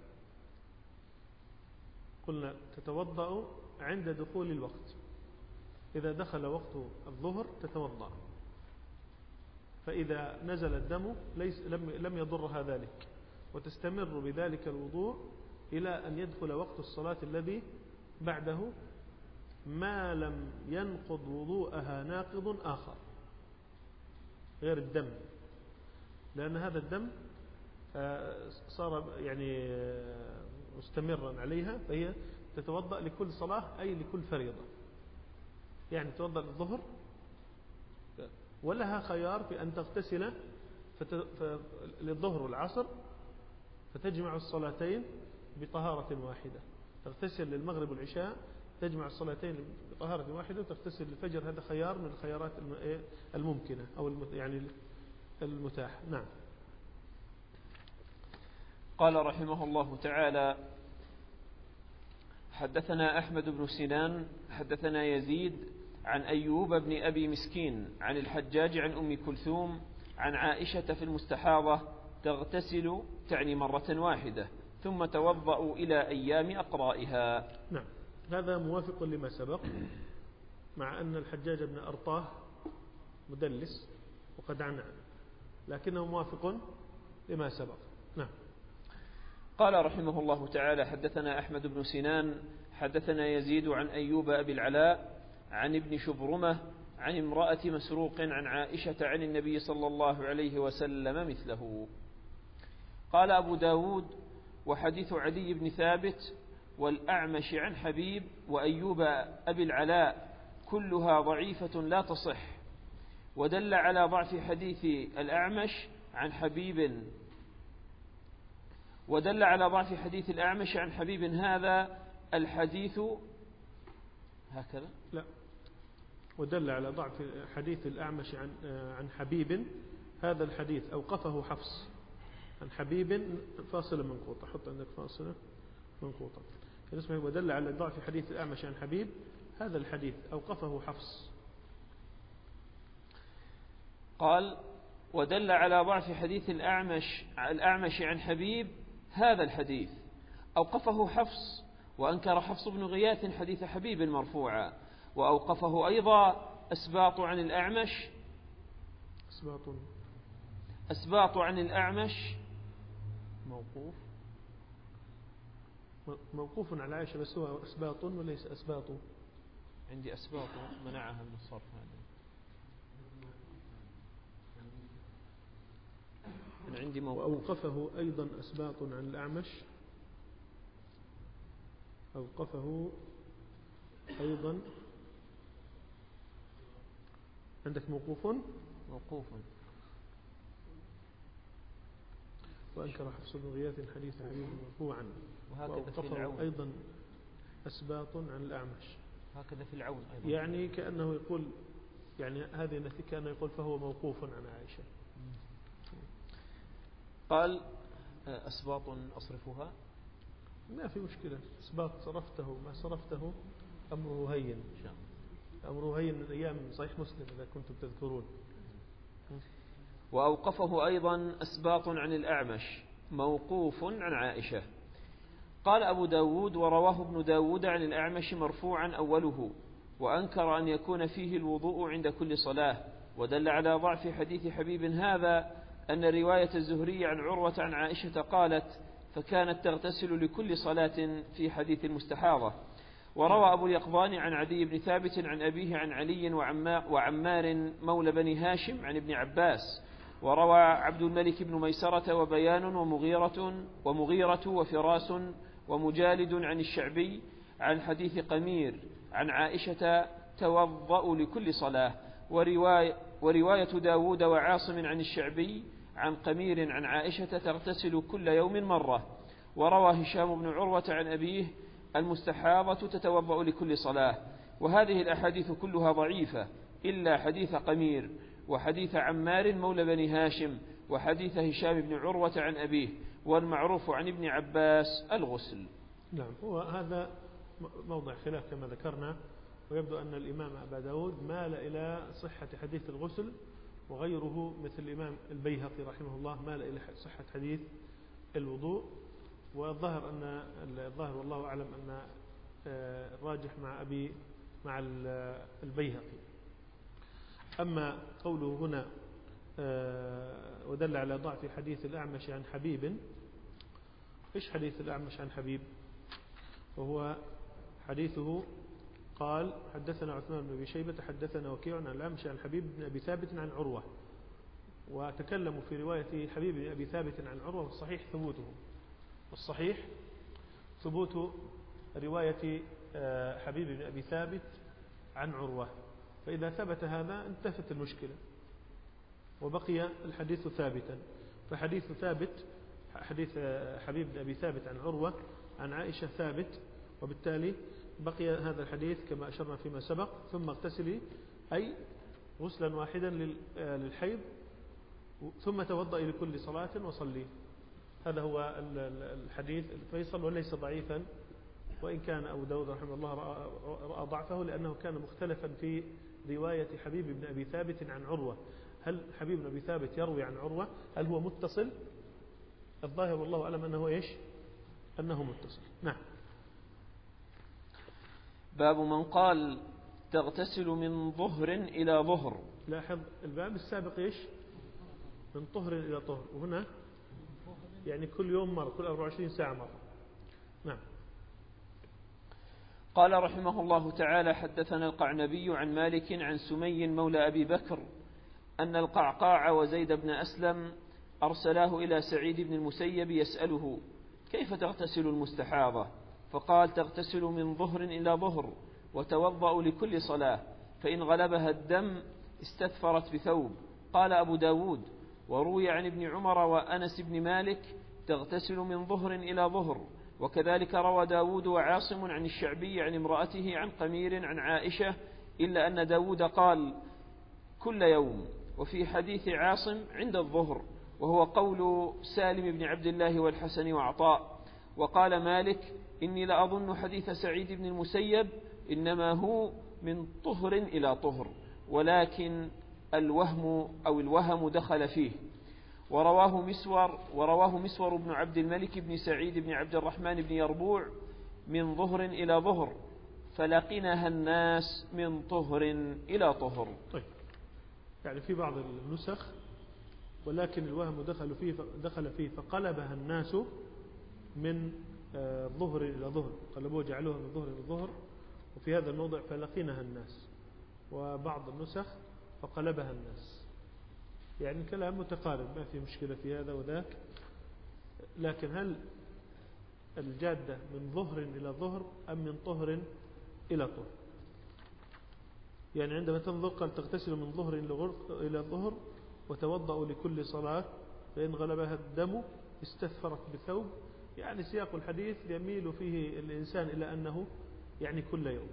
Speaker 1: قلنا تتوضأ عند دخول الوقت، إذا دخل وقت الظهر تتوضأ، فإذا نزل الدم ليس لم لم يضرها ذلك، وتستمر بذلك الوضوء إلى أن يدخل وقت الصلاة الذي بعده، ما لم ينقض وضوءها ناقض آخر غير الدم، لأن هذا الدم صار يعني مستمرا عليها، فهي تتوضأ لكل صلاة أي لكل فريضة، يعني تتوضأ للظهر ولها خيار في أن تغتسل للظهر والعصر فتجمع الصلاتين بطهارة واحدة، تغتسل للمغرب والعشاء تجمع الصلاتين بطهارة واحدة، وتغتسل للفجر. هذا خيار من الخيارات الممكنة أو يعني المتاح. نعم.
Speaker 2: قال رحمه الله تعالى: حدثنا أحمد بن سنان حدثنا يزيد عن أيوب بن أبي مسكين عن الحجاج عن أم كلثوم عن عائشة في المستحاضة: تغتسل تعني مرة واحدة ثم توضأ إلى أيام أقرائها.
Speaker 1: نعم. هذا موافق لما سبق، مع أن الحجاج بن أرطاه مدلس وقد عنع، لكنه موافق لما سبق. نعم.
Speaker 2: قال رحمه الله تعالى: حدثنا أحمد بن سنان حدثنا يزيد عن أيوب أبي العلاء عن ابن شبرمة عن امرأة مسروق عن عائشة عن النبي صلى الله عليه وسلم مثله. قال أبو داود: وحديث عدي بن ثابت والأعمش عن حبيب وأيوب أبي العلاء كلها ضعيفة لا تصح. ودل على ضعف حديث الأعمش عن حبيب ودل على ضعف حديث الأعمش عن حبيب هذا الحديث هكذا
Speaker 1: لا ودل على ضعف حديث الأعمش عن عن حبيب هذا الحديث أوقفه حفص عن حبيب فاصلة منقوطة. حط عندك فاصلة منقوطة. اسمه ودل على ضعف حديث الأعمش عن حبيب هذا الحديث أوقفه حفص.
Speaker 2: قال ودل على ضعف حديث الأعمش الأعمش عن حبيب هذا الحديث أوقفه حفص. وأنكر حفص بن غياث حديث حبيب مرفوعا. وأوقفه أيضا أسباط عن الأعمش
Speaker 1: أسباط
Speaker 2: أسباط عن الأعمش
Speaker 1: موقوف موقوف على عائشة بس هو أسباط وليس أسباط.
Speaker 2: عندي أسباط منعها من الصرف هذا. أنا عندي موقوف.
Speaker 1: وأوقفه أيضا أسباط عن الأعمش أوقفه أيضا. عندك موقوف
Speaker 2: موقوف
Speaker 1: وأنكر حفص بن غياث حديث حبيب مرفوعا.
Speaker 2: وهكذا في العون
Speaker 1: أيضا أسباط عن الأعمش.
Speaker 2: هكذا في العون أيضا.
Speaker 1: يعني كأنه يقول يعني هذه التي كان يقول فهو موقوف عن عائشة.
Speaker 2: قال أسباط أصرفها
Speaker 1: ما في مشكلة. أسباط صرفته ما صرفته أمره هين. أمره هين من أيام صحيح مسلم إذا كنتم تذكرون.
Speaker 2: وأوقفه أيضا أسباط عن الأعمش موقوف عن عائشة. قال أبو داود ورواه ابن داود عن الأعمش مرفوعا أوله. وأنكر أن يكون فيه الوضوء عند كل صلاة. ودل على ضعف حديث حبيب هذا أن رواية الزهري عن عروة عن عائشة قالت فكانت تغتسل لكل صلاة في حديث المستحاضة. وروى أبو اليقظان عن عدي بن ثابت عن أبيه عن علي وعمار مولى بني هاشم عن ابن عباس. وروى عبد الملك بن ميسرة وبيان ومغيرة, ومغيرة وفراس ومجالد عن الشعبي عن حديث قمير عن عائشة توضأ لكل صلاة. ورواية, ورواية داود وعاصم عن الشعبي عن قمير عن عائشة تغتسل كل يوم مرة. وروى هشام بن عروة عن أبيه المستحاضة تتوضأ لكل صلاة. وهذه الأحاديث كلها ضعيفة إلا حديث قمير وحديث عمار مولى بني هاشم وحديث هشام بن عروة عن أبيه. والمعروف عن ابن عباس الغسل.
Speaker 1: نعم هو هذا موضع خلاف كما ذكرنا. ويبدو أن الإمام أبا داود مال إلى صحة حديث الغسل وغيره مثل الإمام البيهقي رحمه الله مال إلى صحة حديث الوضوء. والظاهر أن الظاهر والله أعلم أن الراجح مع أبي مع البيهقي. أما قوله هنا ودل على ضعف حديث الأعمش عن حبيب. إيش حديث الأعمش عن حبيب؟ وهو حديثه قال حدثنا عثمان بن أبي شيبة حدثنا وكيع عن الأعمش عن حبيب بن أبي ثابت عن عروة. وتكلموا في رواية حبيب بن أبي ثابت عن عروة والصحيح ثبوته. والصحيح ثبوت رواية حبيب بن أبي ثابت عن عروة. فإذا ثبت هذا انتفت المشكلة وبقي الحديث ثابتا. فحديث ثابت حديث حبيب بن أبي ثابت عن عروة عن عائشة ثابت. وبالتالي بقي هذا الحديث كما أشرنا فيما سبق ثم اغتسلي أي غسلا واحدا للحيض ثم توضئي لكل صلاة وصلي. هذا هو الحديث الفيصل وليس ضعيفا. وإن كان أبو داود رحمه الله رأى ضعفه لأنه كان مختلفا في رواية حبيب بن أبي ثابت عن عروة. هل حبيب بن أبي ثابت يروي عن عروة؟ هل هو متصل؟ الظاهر والله أعلم أنه إيش؟ أنه متصل. نعم.
Speaker 2: باب من قال تغتسل من ظهر إلى ظهر.
Speaker 1: لاحظ الباب السابق إيش؟ من طهر إلى طهر. وهنا يعني كل يوم مرة كل أربعة وعشرين ساعة مرة. نعم.
Speaker 2: قال رحمه الله تعالى حدثنا القعنبي عن مالك عن سمي مولى أبي بكر أن القعقاع وزيد بن أسلم أرسلاه إلى سعيد بن المسيب يسأله كيف تغتسل المستحاضة؟ فقال تغتسل من ظهر إلى ظهر وتوضأ لكل صلاة، فإن غلبها الدم استثفرت بثوب. قال أبو داود: وروي عن ابن عمر وأنس بن مالك تغتسل من ظهر إلى ظهر. وكذلك روى داود وعاصم عن الشعبي عن امرأته عن قمير عن عائشة، إلا أن داود قال كل يوم. وفي حديث عاصم عند الظهر، وهو قول سالم بن عبد الله والحسن وعطاء. وقال مالك: إني لأظن حديث سعيد بن المسيب إنما هو من طهر إلى طهر، ولكن الوهم أو الوهم دخل فيه. ورواه مسور ورواه مسور بن عبد الملك بن سعيد بن عبد الرحمن بن يربوع من ظهر إلى ظهر، فلقنها الناس من طهر إلى طهر.
Speaker 1: طيب، يعني في بعض النسخ ولكن الوهم دخل فيه دخل فيه فقلبها الناس من ظهر إلى ظهر، قلبوه جعلوها من ظهر إلى ظهر. وفي هذا الموضع فلقنها الناس، وبعض النسخ فقلبها الناس. يعني كلام متقارب، ما في مشكلة في هذا وذاك. لكن هل الجادة من ظهر إلى ظهر أم من طهر إلى طهر؟ يعني عندما تنظر قال تغتسل من ظهر إلى ظهر وتوضأ لكل صلاة، فإن غلبها الدم استثفرت بثوب. يعني سياق الحديث يميل فيه الإنسان إلى أنه يعني كل يوم.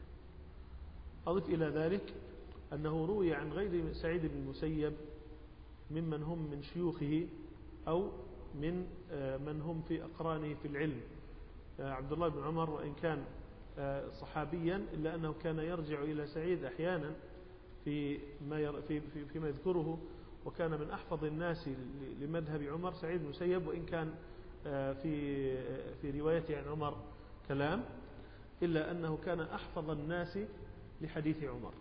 Speaker 1: أضف إلى ذلك أنه روي عن غير سعيد بن المسيب ممن هم من شيوخه أو من من هم في أقرانه في العلم. عبد الله بن عمر وإن كان صحابيا إلا أنه كان يرجع إلى سعيد أحيانا في ما في في فيما يذكره، وكان من أحفظ الناس لمذهب عمر سعيد بن المسيب، وإن كان في في روايته عن عمر كلام، إلا أنه كان أحفظ الناس لحديث عمر.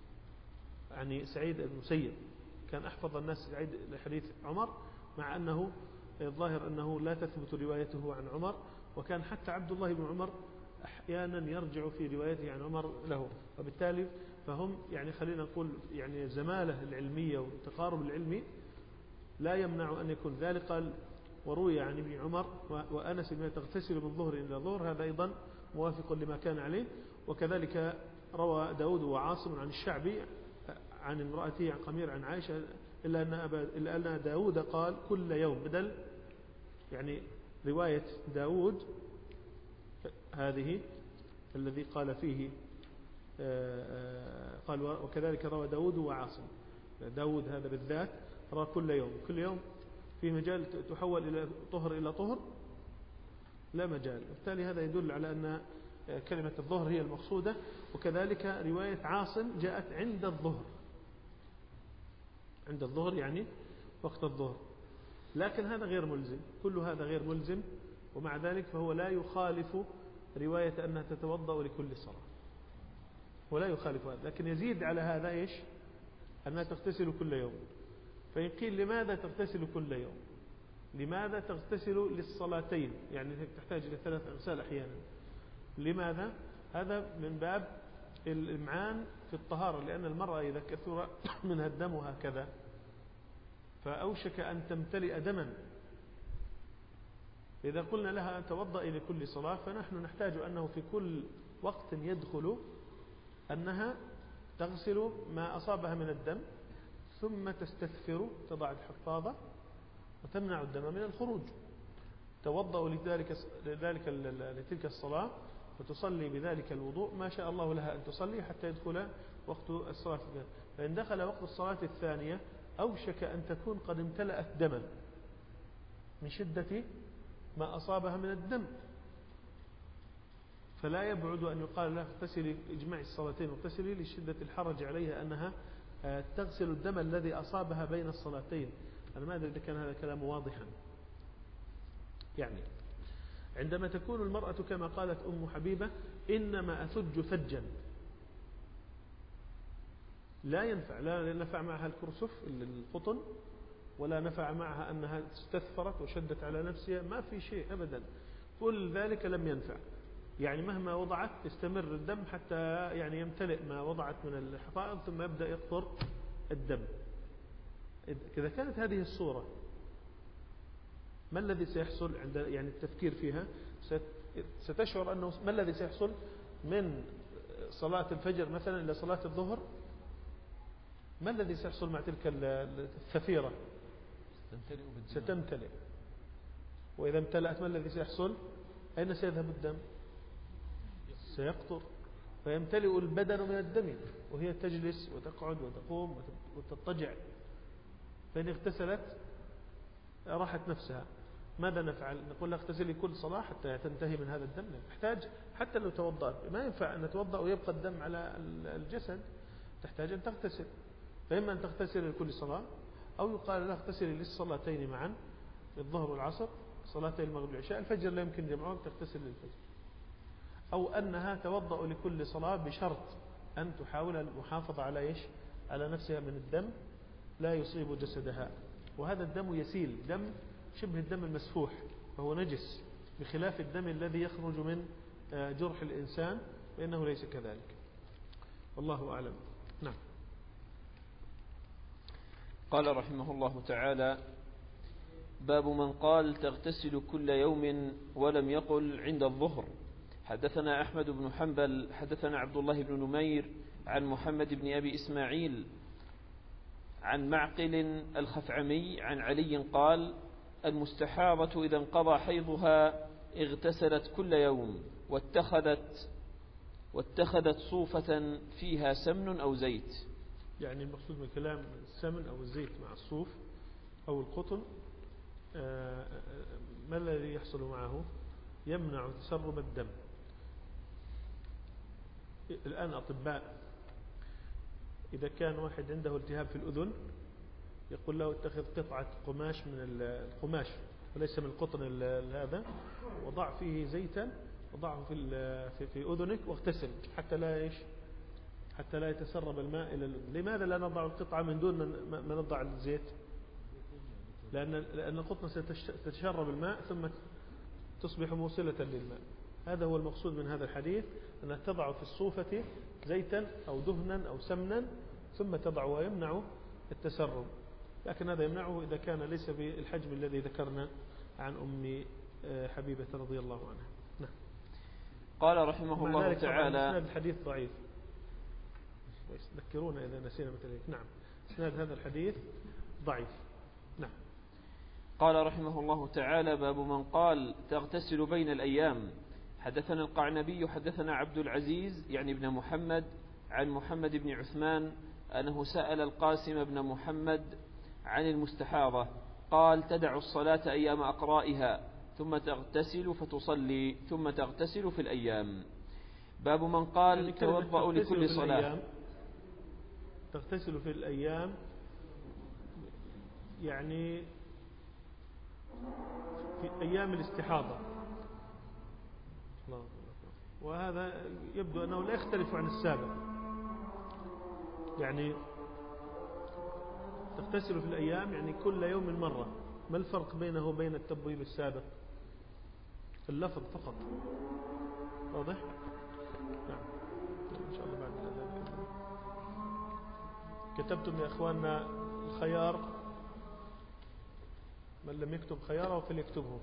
Speaker 1: يعني سعيد بن المسيب كان أحفظ الناس لحديث عمر، مع أنه الظاهر أنه لا تثبت روايته عن عمر. وكان حتى عبد الله بن عمر أحيانا يرجع في روايته عن عمر له، وبالتالي فهم يعني خلينا نقول يعني الزمالة العلمية والتقارب العلمي لا يمنع أن يكون ذلك. قال وروي عن ابن عمر وأنس بن تغتسل من ظهر إلى ظهر، هذا أيضا موافق لما كان عليه. وكذلك روى داود وعاصم عن الشعبي عن امرأته عن قمير عن عائشة، إلا أن, أبا إلا أن داود قال كل يوم، بدل يعني رواية داود هذه الذي قال فيه قال وكذلك روى داود وعاصم. داود هذا بالذات روى كل يوم. كل يوم في مجال تحول إلى طهر إلى طهر؟ لا مجال. بالتالي هذا يدل على أن كلمة الظهر هي المقصودة. وكذلك رواية عاصم جاءت عند الظهر، عند الظهر يعني وقت الظهر، لكن هذا غير ملزم. كل هذا غير ملزم، ومع ذلك فهو لا يخالف رواية أنها تتوضأ لكل صلاة، ولا يخالف هذا. لكن يزيد على هذا إيش؟ أنها تغتسل كل يوم. فإن قيل لماذا تغتسل كل يوم؟ لماذا تغتسل للصلاتين؟ يعني تحتاج إلى ثلاث أغسال أحيانا. لماذا؟ هذا من باب الإمعان في الطهارة، لأن المرأة إذا كثر منها الدم هكذا فأوشك أن تمتلئ دما. إذا قلنا لها أن توضئي لكل صلاة، فنحن نحتاج أنه في كل وقت يدخل أنها تغسل ما أصابها من الدم، ثم تستثفر، تضع الحفاظة وتمنع الدم من الخروج. توضأ لذلك لذلك لتلك الصلاة وتصلي بذلك الوضوء ما شاء الله لها أن تصلي حتى يدخل وقت الصلاة الثانية. فإن دخل وقت الصلاة الثانية أوشك أن تكون قد امتلأت دما من شدة ما أصابها من الدم، فلا يبعد أن يقال لها اغتسلي، اجمعي الصلاتين واغتسلي، لشدة الحرج عليها أنها تغسل الدم الذي أصابها بين الصلاتين. أنا ما أدري إذا كان هذا الكلام واضحا. يعني عندما تكون المرأة كما قالت أم حبيبة إنما أثج ثجا، لا ينفع، لا نفع معها الكرسف القطن، ولا نفع معها أنها استثفرت وشدت على نفسها، ما في شيء أبدا. كل ذلك لم ينفع. يعني مهما وضعت يستمر الدم حتى يعني يمتلئ ما وضعت من الحفائض، ثم يبدأ يقطر الدم. إذا كانت هذه الصورة، ما الذي سيحصل عند يعني التفكير فيها؟ ستشعر أنه ما الذي سيحصل من صلاة الفجر مثلا إلى صلاة الظهر؟ ما الذي سيحصل مع تلك الثفيرة؟ ستمتلئ. وإذا امتلأت ما الذي سيحصل؟ أين سيذهب الدم؟ سيقطر، فيمتلئ البدن من الدم، وهي تجلس وتقعد وتقوم وتضطجع. فإن اغتسلت راحت نفسها. ماذا نفعل؟ نقول لها اغتسلي كل صلاة حتى تنتهي من هذا الدم. تحتاج حتى لو توضأت، ما ينفع أن نتوضأ ويبقى الدم على الجسد، تحتاج أن تغتسل. فإما أن تغتسل لكل صلاة، أو يقال لها اغتسلي للصلاتين معا، الظهر والعصر، صلاتي المغرب والعشاء. الفجر لا يمكن جمعهم، تغتسل للفجر. أو أنها توضأ لكل صلاة بشرط أن تحاول المحافظة على إيش؟ على نفسها من الدم لا يصيب جسدها. وهذا الدم يسيل، دم شبه الدم المسفوح، فهو نجس، بخلاف الدم الذي يخرج من جرح الإنسان، فإنه ليس كذلك. والله أعلم. نعم.
Speaker 2: قال رحمه الله تعالى: باب من قال تغتسل كل يوم ولم يقل عند الظهر. حدثنا أحمد بن حنبل حدثنا عبد الله بن نمير عن محمد بن أبي إسماعيل عن معقل الخفعمي عن علي قال: المستحاضة إذا انقضى حيضها اغتسلت كل يوم واتخذت واتخذت صوفة فيها سمن أو زيت.
Speaker 1: يعني المقصود من كلام السمن أو الزيت مع الصوف أو القطن، ما الذي يحصل معه؟ يمنع تسرب الدم. الآن أطباء إذا كان واحد عنده التهاب في الأذن يقول له اتخذ قطعة قماش من القماش وليس من القطن هذا، وضع فيه زيتا وضعه في في أذنك واغتسل حتى لا إيش حتى لا يتسرب الماء إلى الأذن. لماذا لا نضع القطعة من دون ما نضع الزيت؟ لأن لأن القطن ستتشرب الماء ثم تصبح موصلة للماء. هذا هو المقصود من هذا الحديث، أنها تضع في الصوفة زيتا أو دهنا أو سمنا ثم تضع، ويمنع التسرب. لكن هذا يمنعه إذا كان ليس بالحجم الذي ذكرنا عن أم حبيبة رضي الله عنها. نعم.
Speaker 2: قال رحمه الله تعالى:
Speaker 1: إسناد الحديث ضعيف، ذكرونا إذا نسينا مثل. نعم، إسناد هذا الحديث ضعيف. نعم.
Speaker 2: قال رحمه الله تعالى: باب من قال تغتسل بين الأيام. حدثنا القعنبي حدثنا عبد العزيز يعني ابن محمد عن محمد بن عثمان أنه سأل القاسم بن محمد عن المستحاضة، قال: تدع الصلاة أيام أقرائها ثم تغتسل فتصلي ثم تغتسل في الأيام. باب من قال يعني توضأ لكل صلاة.
Speaker 1: تغتسل في الأيام يعني في أيام الاستحاضة، وهذا يبدو أنه لا يختلف عن السابق. يعني تغتسل في الأيام يعني كل يوم مرة. ما الفرق بينه وبين التبويب السابق؟ في اللفظ فقط. واضح؟ نعم. إن شاء الله بعد ذلك كتبتم يا أخواننا الخيار، من لم يكتب خياره فليكتبه.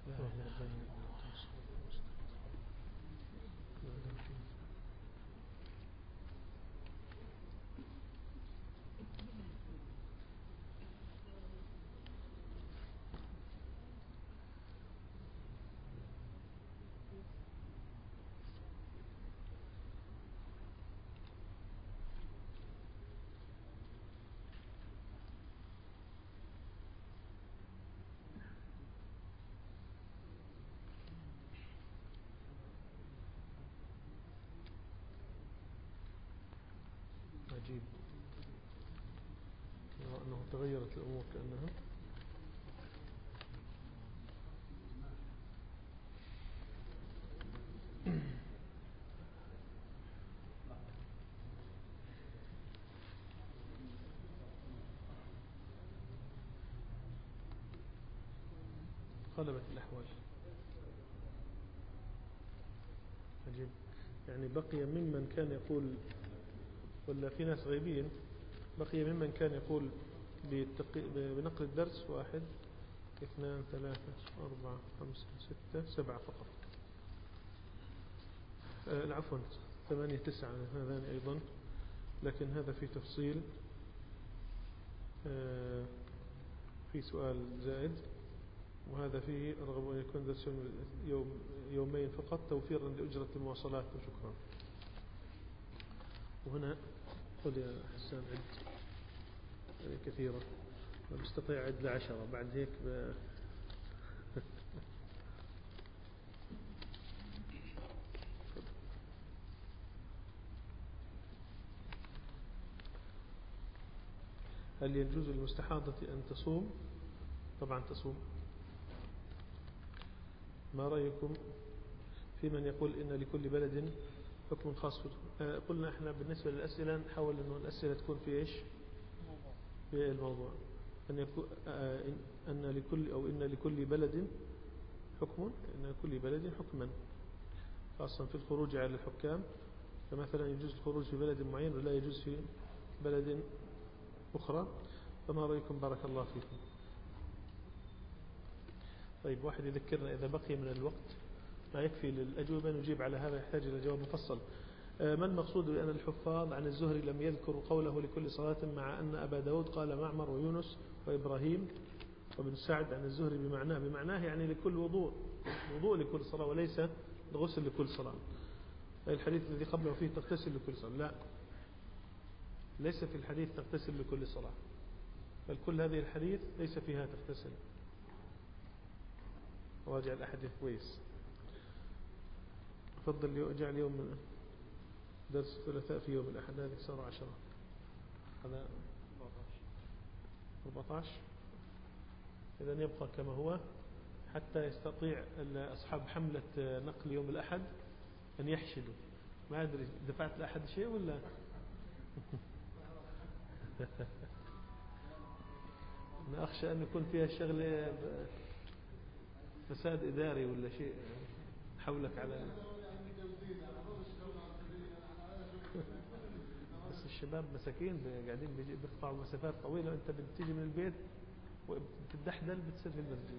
Speaker 1: عجيب أنه تغيرت الأمور كأنها قلبت الأحوال. عجيب، يعني بقي ممن كان يقول، ولا في ناس غيبين، بقي ممن كان يقول بنقل الدرس واحد اثنان ثلاثة أربعة خمسة ستة سبعة فقط. آه عفوا ثمانية تسعة هذان أيضا، لكن هذا في تفصيل، آه في سؤال زائد، وهذا فيه رغم أن يكون درس يوم يومين فقط توفيرا لأجرة المواصلات وشكرا. وهنا قل يا حسان عد كثيرة، ما بستطيع عد لعشرة بعد هيك ب... هل يجوز للمستحاضة أن تصوم؟ طبعا تصوم. ما رأيكم في من يقول إن لكل بلد حكم خاص؟ آه قلنا احنا بالنسبة للأسئلة نحاول أن الأسئلة تكون في إيش؟ في الموضوع. أن يكون آه أن لكل أو إن لكل بلد حكم، إن لكل بلد حكما، خاصة في الخروج على الحكام، فمثلا يجوز الخروج في بلد معين ولا يجوز في بلد أخرى. فما رأيكم؟ بارك الله فيكم. طيب واحد يذكرنا إذا بقي من الوقت ما يكفي للأجوبة نجيب على هذا، يحتاج إلى جواب مفصل. ما المقصود بأن الحفاظ عن الزهري لم يذكروا قوله لكل صلاة، مع أن أبا داود قال معمر ويونس وإبراهيم وابن سعد عن الزهري بمعناه؟ بمعناه يعني لكل وضوء، وضوء لكل صلاة وليس الغسل لكل صلاة. الحديث الذي قبله فيه تغتسل لكل صلاة، لا، ليس في الحديث تغتسل لكل صلاة، بل كل هذه الحديث ليس فيها تغتسل. راجع الأحاديث كويس. فضل اجعل يوم درس الثلاثاء في يوم الأحد، هذه صار عشرة، هذا أربعة عشر. إذن يبقى كما هو حتى يستطيع أصحاب حملة نقل يوم الأحد أن يحشدوا. ما أدري دفعت الأحد شيء ولا أنا أخشى أن يكون فيها شغلة فساد إداري ولا شيء حولك على بس الشباب مساكين قاعدين بيقطعوا مسافات طويلة، وأنت بتيجي من البيت وبتدحدل بتصير في المسجد.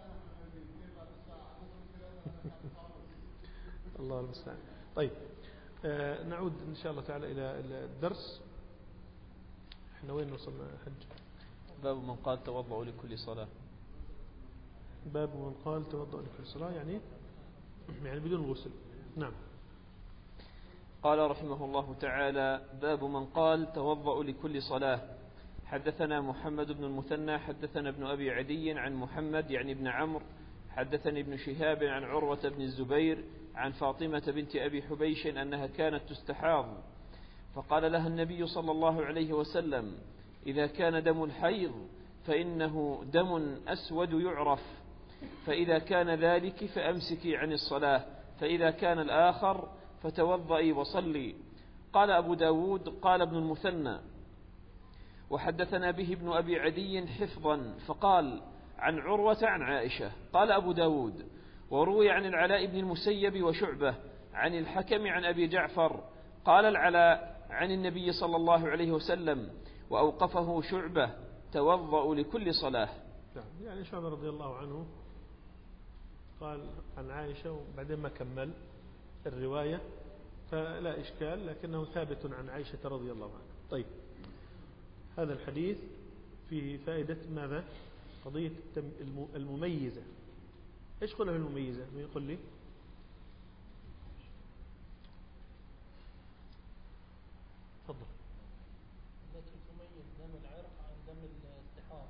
Speaker 1: الله المستعان. طيب آه نعود إن شاء الله تعالى إلى الدرس. احنا وين وصلنا حج؟
Speaker 2: باب من قال توضأ لكل صلاة.
Speaker 1: باب من قال توضأ لكل صلاة يعني يعني بدون غسل. نعم.
Speaker 2: قال رحمه الله تعالى: باب من قال توضأ لكل صلاة. حدثنا محمد بن المثنى حدثنا ابن أبي عدي عن محمد يعني ابن عمرو حدثني ابن شهاب عن عروة بن الزبير عن فاطمة بنت أبي حبيش أنها كانت تستحاض، فقال لها النبي صلى الله عليه وسلم: إذا كان دم الحيض فإنه دم أسود يعرف، فإذا كان ذلك فأمسكي عن الصلاة، فإذا كان الآخر فتوضئي وصلي. قال أبو داود: قال ابن المثنى: وحدثنا به ابن أبي عدي حفظا، فقال: عن عروة عن عائشة. قال أبو داود: وروي عن العلاء بن المسيب وشعبة عن الحكم عن أبي جعفر. قال العلاء: عن النبي صلى الله عليه وسلم، وأوقفه شعبة: توضأ لكل صلاة.
Speaker 1: يعني شعبة رضي الله عنه قال عن عائشة وبعدين ما كمل الرواية، فلا إشكال، لكنه ثابت عن عائشة رضي الله عنها. طيب، هذا الحديث فيه فائدة ماذا؟ قضية المميزة. إيش قلنا المميزة؟ مين يقول لي؟ تفضل.
Speaker 3: التي تميز دم العرق عن دم الاستحاضة.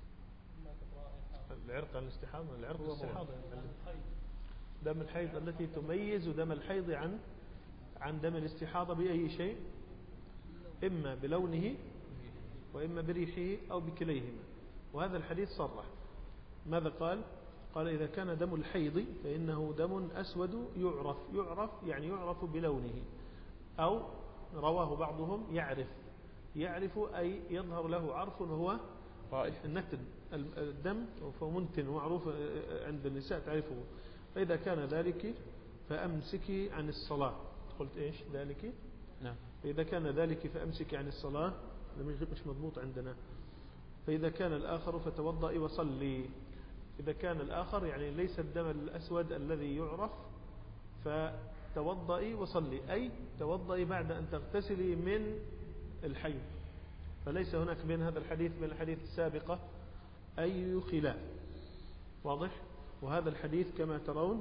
Speaker 1: العرق عن الاستحاضة، العرق الاستحاضة
Speaker 3: الحيض.
Speaker 1: دم الحيض التي تميز دم الحيض عن عن دم الاستحاضة بأي شيء؟ إما بلونه وإما بريحه أو بكليهما. وهذا الحديث صرح ماذا قال؟ قال إذا كان دم الحيض فإنه دم أسود يعرف يعرف يعني يعرف بلونه، أو رواه بعضهم يعرف يعرف أي يظهر له عرف وهو النتن الدم، فمنتن ومعروف عند النساء تعرفه. فإذا كان ذلك فأمسكي عن الصلاة. قلت إيش ذلك؟
Speaker 2: نعم.
Speaker 1: فإذا كان ذلك فأمسكي عن الصلاة، مش مضبوط عندنا. فإذا كان الآخر فتوضئي وصلي. إذا كان الآخر يعني ليس الدم الأسود الذي يعرف، فتوضئي وصلي، أي توضئي بعد أن تغتسلي من الحيض. فليس هناك بين هذا الحديث من الحديث السابقة أي خلاف. واضح؟ وهذا الحديث كما ترون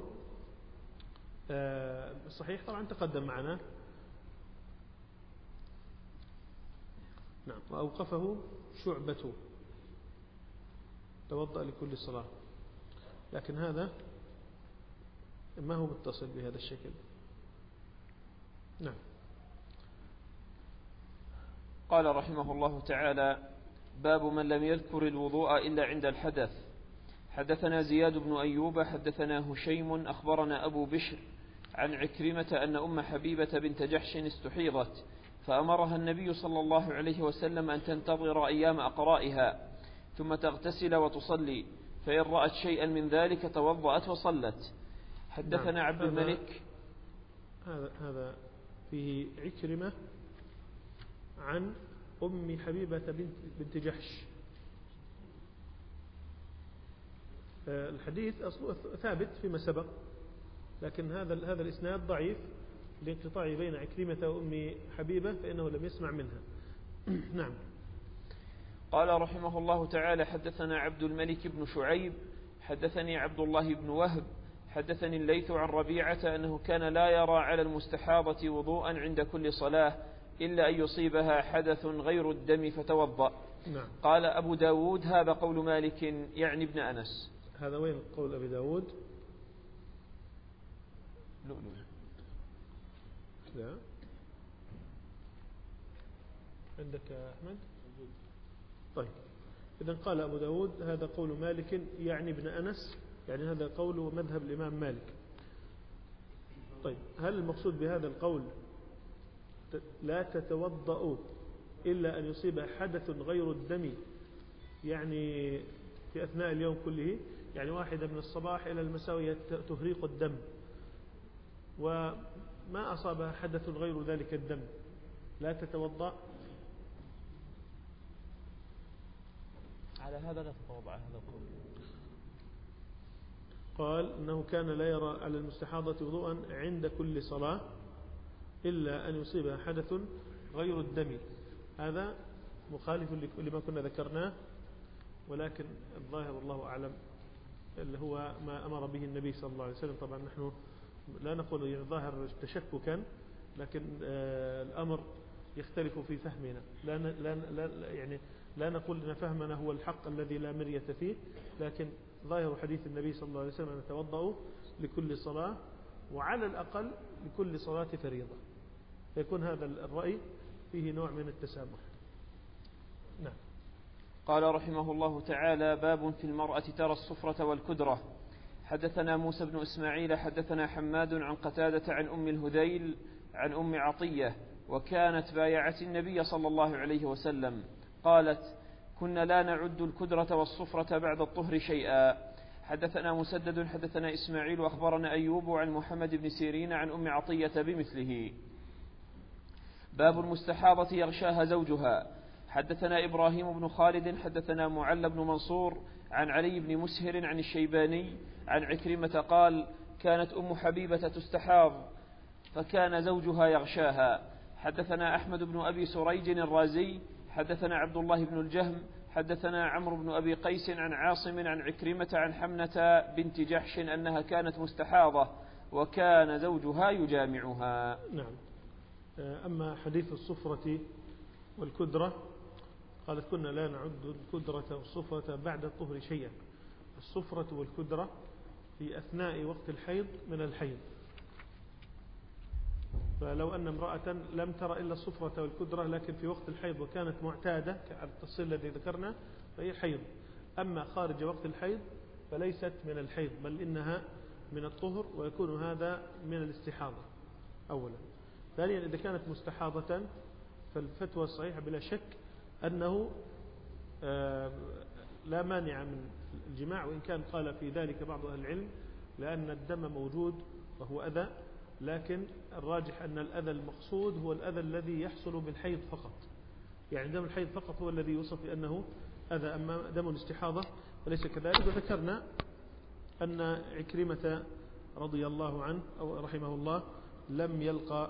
Speaker 1: صحيح، طبعا تقدم معنا. نعم. وأوقفه شعبة، توضأ لكل صلاة، لكن هذا ما هو متصل بهذا الشكل. نعم.
Speaker 2: قال رحمه الله تعالى: باب من لم يذكر الوضوء إلا عند الحدث. حدثنا زياد بن أيوب حدثنا هشيم أخبرنا أبو بشر عن عكرمة أن أم حبيبة بنت جحش استحيضت، فأمرها النبي صلى الله عليه وسلم أن تنتظر أيام أقرائها ثم تغتسل وتصلي، فإن رأت شيئا من ذلك توضأت وصلت. حدثنا نعم. عبد الملك.
Speaker 1: هذا هذا فيه عكرمة عن أم حبيبة بنت, بنت جحش. الحديث أصله ثابت فيما سبق، لكن هذا هذا الإسناد ضعيف لانقطاع بين عكرمة وأم حبيبة، فإنه لم يسمع منها. نعم.
Speaker 2: قال رحمه الله تعالى: حدثنا عبد الملك بن شعيب حدثني عبد الله بن وهب حدثني الليث عن ربيعة أنه كان لا يرى على المستحاضة وضوءا عند كل صلاة إلا أن يصيبها حدث غير الدم فتوضأ.
Speaker 1: نعم.
Speaker 2: قال أبو داود: هذا قول مالك يعني ابن أنس.
Speaker 1: هذا وين قول أبي داود؟
Speaker 2: لؤلؤ.
Speaker 1: لا عندك يا أحمد؟ طيب، إذن قال أبو داود: هذا قول مالك يعني ابن أنس، يعني هذا قول ومذهب الإمام مالك. طيب، هل المقصود بهذا القول لا تتوضأ إلا أن يصيب حدث غير الدم، يعني في أثناء اليوم كله، يعني واحدة من الصباح إلى المساء تهريق الدم وما أصابها حدث غير ذلك الدم لا تتوضأ؟
Speaker 3: على هذا لا تتوضأ هذا القول.
Speaker 1: قال إنه كان لا يرى على المستحاضة وضوءا عند كل صلاة إلا أن يصيبها حدث غير الدم. هذا مخالف لما كنا ذكرناه، ولكن الظاهر والله أعلم اللي هو ما أمر به النبي صلى الله عليه وسلم. طبعا نحن لا نقول يعني ظاهر تشككا، لكن آه الأمر يختلف في فهمنا. لا, لا, لا يعني لا نقول أن فهمنا هو الحق الذي لا مرية فيه، لكن ظاهر حديث النبي صلى الله عليه وسلم أن نتوضأ لكل صلاة، وعلى الأقل لكل صلاة فريضة، فيكون هذا الرأي فيه نوع من التسامح. نعم.
Speaker 2: قال رحمه الله تعالى: باب في المرأة ترى الصفرة والكدرة. حدثنا موسى بن إسماعيل حدثنا حماد عن قتادة عن أم الهذيل عن أم عطية، وكانت بايعت النبي صلى الله عليه وسلم. قالت: كنا لا نعد الكدرة والصفرة بعد الطهر شيئا. حدثنا مسدد حدثنا إسماعيل وأخبرنا أيوب عن محمد بن سيرين عن أم عطية بمثله. باب المستحاضة يغشاها زوجها. حدثنا إبراهيم بن خالد حدثنا معل بن منصور عن علي بن مسهر عن الشيباني عن عكرمة قال كانت أم حبيبة تستحاض فكان زوجها يغشاها. حدثنا أحمد بن أبي سريج الرازي حدثنا عبد الله بن الجهم حدثنا عمرو بن أبي قيس عن عاصم عن عكرمة عن حمنة بنت جحش أنها كانت مستحاضة وكان زوجها يجامعها.
Speaker 1: نعم. أما حديث الصفرة والكدرة قالت كنا لا نعد الكدرة والصفرة بعد الطهر شيئا. الصفرة والكدرة في أثناء وقت الحيض من الحيض، فلو أن امرأة لم ترى إلا الصفرة والكدرة لكن في وقت الحيض وكانت معتادة كالتفصيل الذي ذكرنا فهي حيض. أما خارج وقت الحيض فليست من الحيض بل إنها من الطهر، ويكون هذا من الاستحاضة أولا. ثانيا إذا كانت مستحاضة فالفتوى الصحيحة بلا شك أنه لا مانع من الجماع، وإن كان قال في ذلك بعض أهل العلم لأن الدم موجود وهو أذى، لكن الراجح أن الأذى المقصود هو الأذى الذي يحصل بالحيض فقط، يعني دم الحيض فقط هو الذي يوصف بأنه أذى، أما دم الاستحاضة فليس كذلك. وذكرنا أن عكرمة رضي الله عنه أو رحمه الله لم يلقى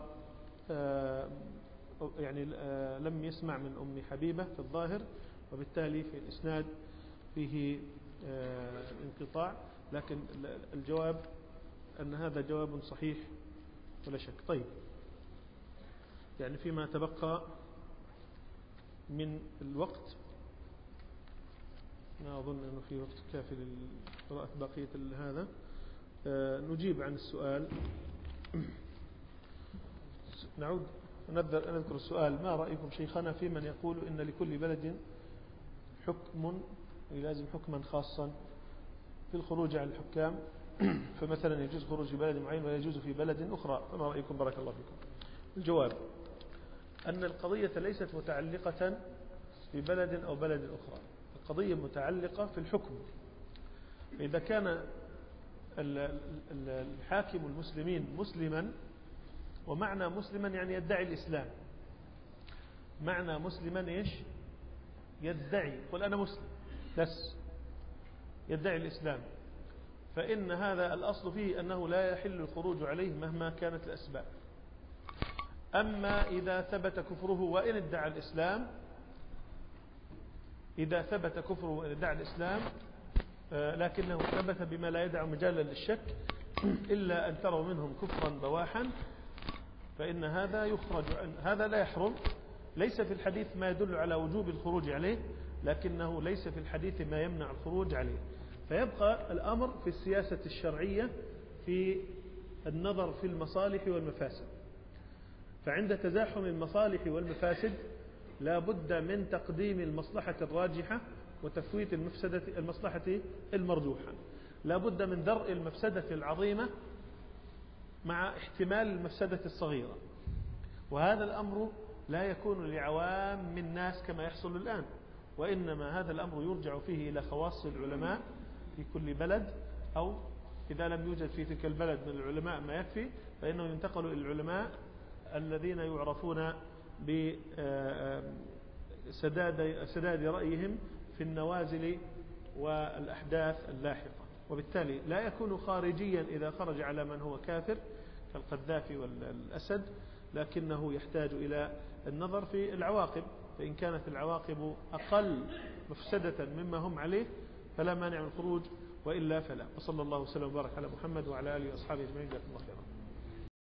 Speaker 1: يعني لم يسمع من أم حبيبة في الظاهر، وبالتالي في الإسناد فيه انقطاع، لكن الجواب أن هذا جواب صحيح ولا شك. طيب، يعني فيما تبقى من الوقت ما أظن أنه في وقت كافي لقراءة بقية هذا، نجيب عن السؤال. نعود نذكر السؤال: ما رأيكم شيخنا في من يقول إن لكل بلد حكم يلازم حكما خاصا في الخروج عن الحكام، فمثلا يجوز خروج في بلد معين ولا يجوز في بلد أخرى، فما رأيكم بارك الله فيكم؟ الجواب أن القضية ليست متعلقة في بلد أو بلد أخرى، القضية متعلقة في الحكم. إذا كان الحاكم المسلمين مسلما، ومعنى مسلما يعني يدعي الإسلام، معنى مسلما إيش؟ يدعي، قل أنا مسلم بس يدعي الإسلام، فإن هذا الأصل فيه أنه لا يحل الخروج عليه مهما كانت الأسباب. أما إذا ثبت كفره وإن ادعى الإسلام، إذا ثبت كفره وإن ادعى الإسلام لكنه ثبت بما لا يدع مجالا للشك إلا أن تروا منهم كفرا بواحا، فإن هذا يخرج عنه. هذا لا يحرم، ليس في الحديث ما يدل على وجوب الخروج عليه، لكنه ليس في الحديث ما يمنع الخروج عليه. فيبقى الأمر في السياسة الشرعية في النظر في المصالح والمفاسد. فعند تزاحم المصالح والمفاسد لا بد من تقديم المصلحة الراجحة وتفويت المفسدة المصلحة المرجوحة، لا بد من درء المفسدة العظيمة مع احتمال المفسدة الصغيرة، وهذا الأمر لا يكون لعوام من الناس كما يحصل الآن، وإنما هذا الأمر يرجع فيه إلى خواص العلماء في كل بلد، أو إذا لم يوجد في تلك البلد من العلماء ما يكفي فإنه ينتقل إلى العلماء الذين يعرفون بسداد رأيهم في النوازل والأحداث اللاحقة، وبالتالي لا يكون خارجيا إذا خرج على من هو كافر كالقذافي والأسد، لكنه يحتاج إلى النظر في العواقب، فإن كانت العواقب أقل مفسدة مما هم عليه فلا مانع من الخروج، وإلا فلا. وصلى الله وسلم وبارك على محمد وعلى آله وأصحابه أجمعين. جزاكم الله خيرا.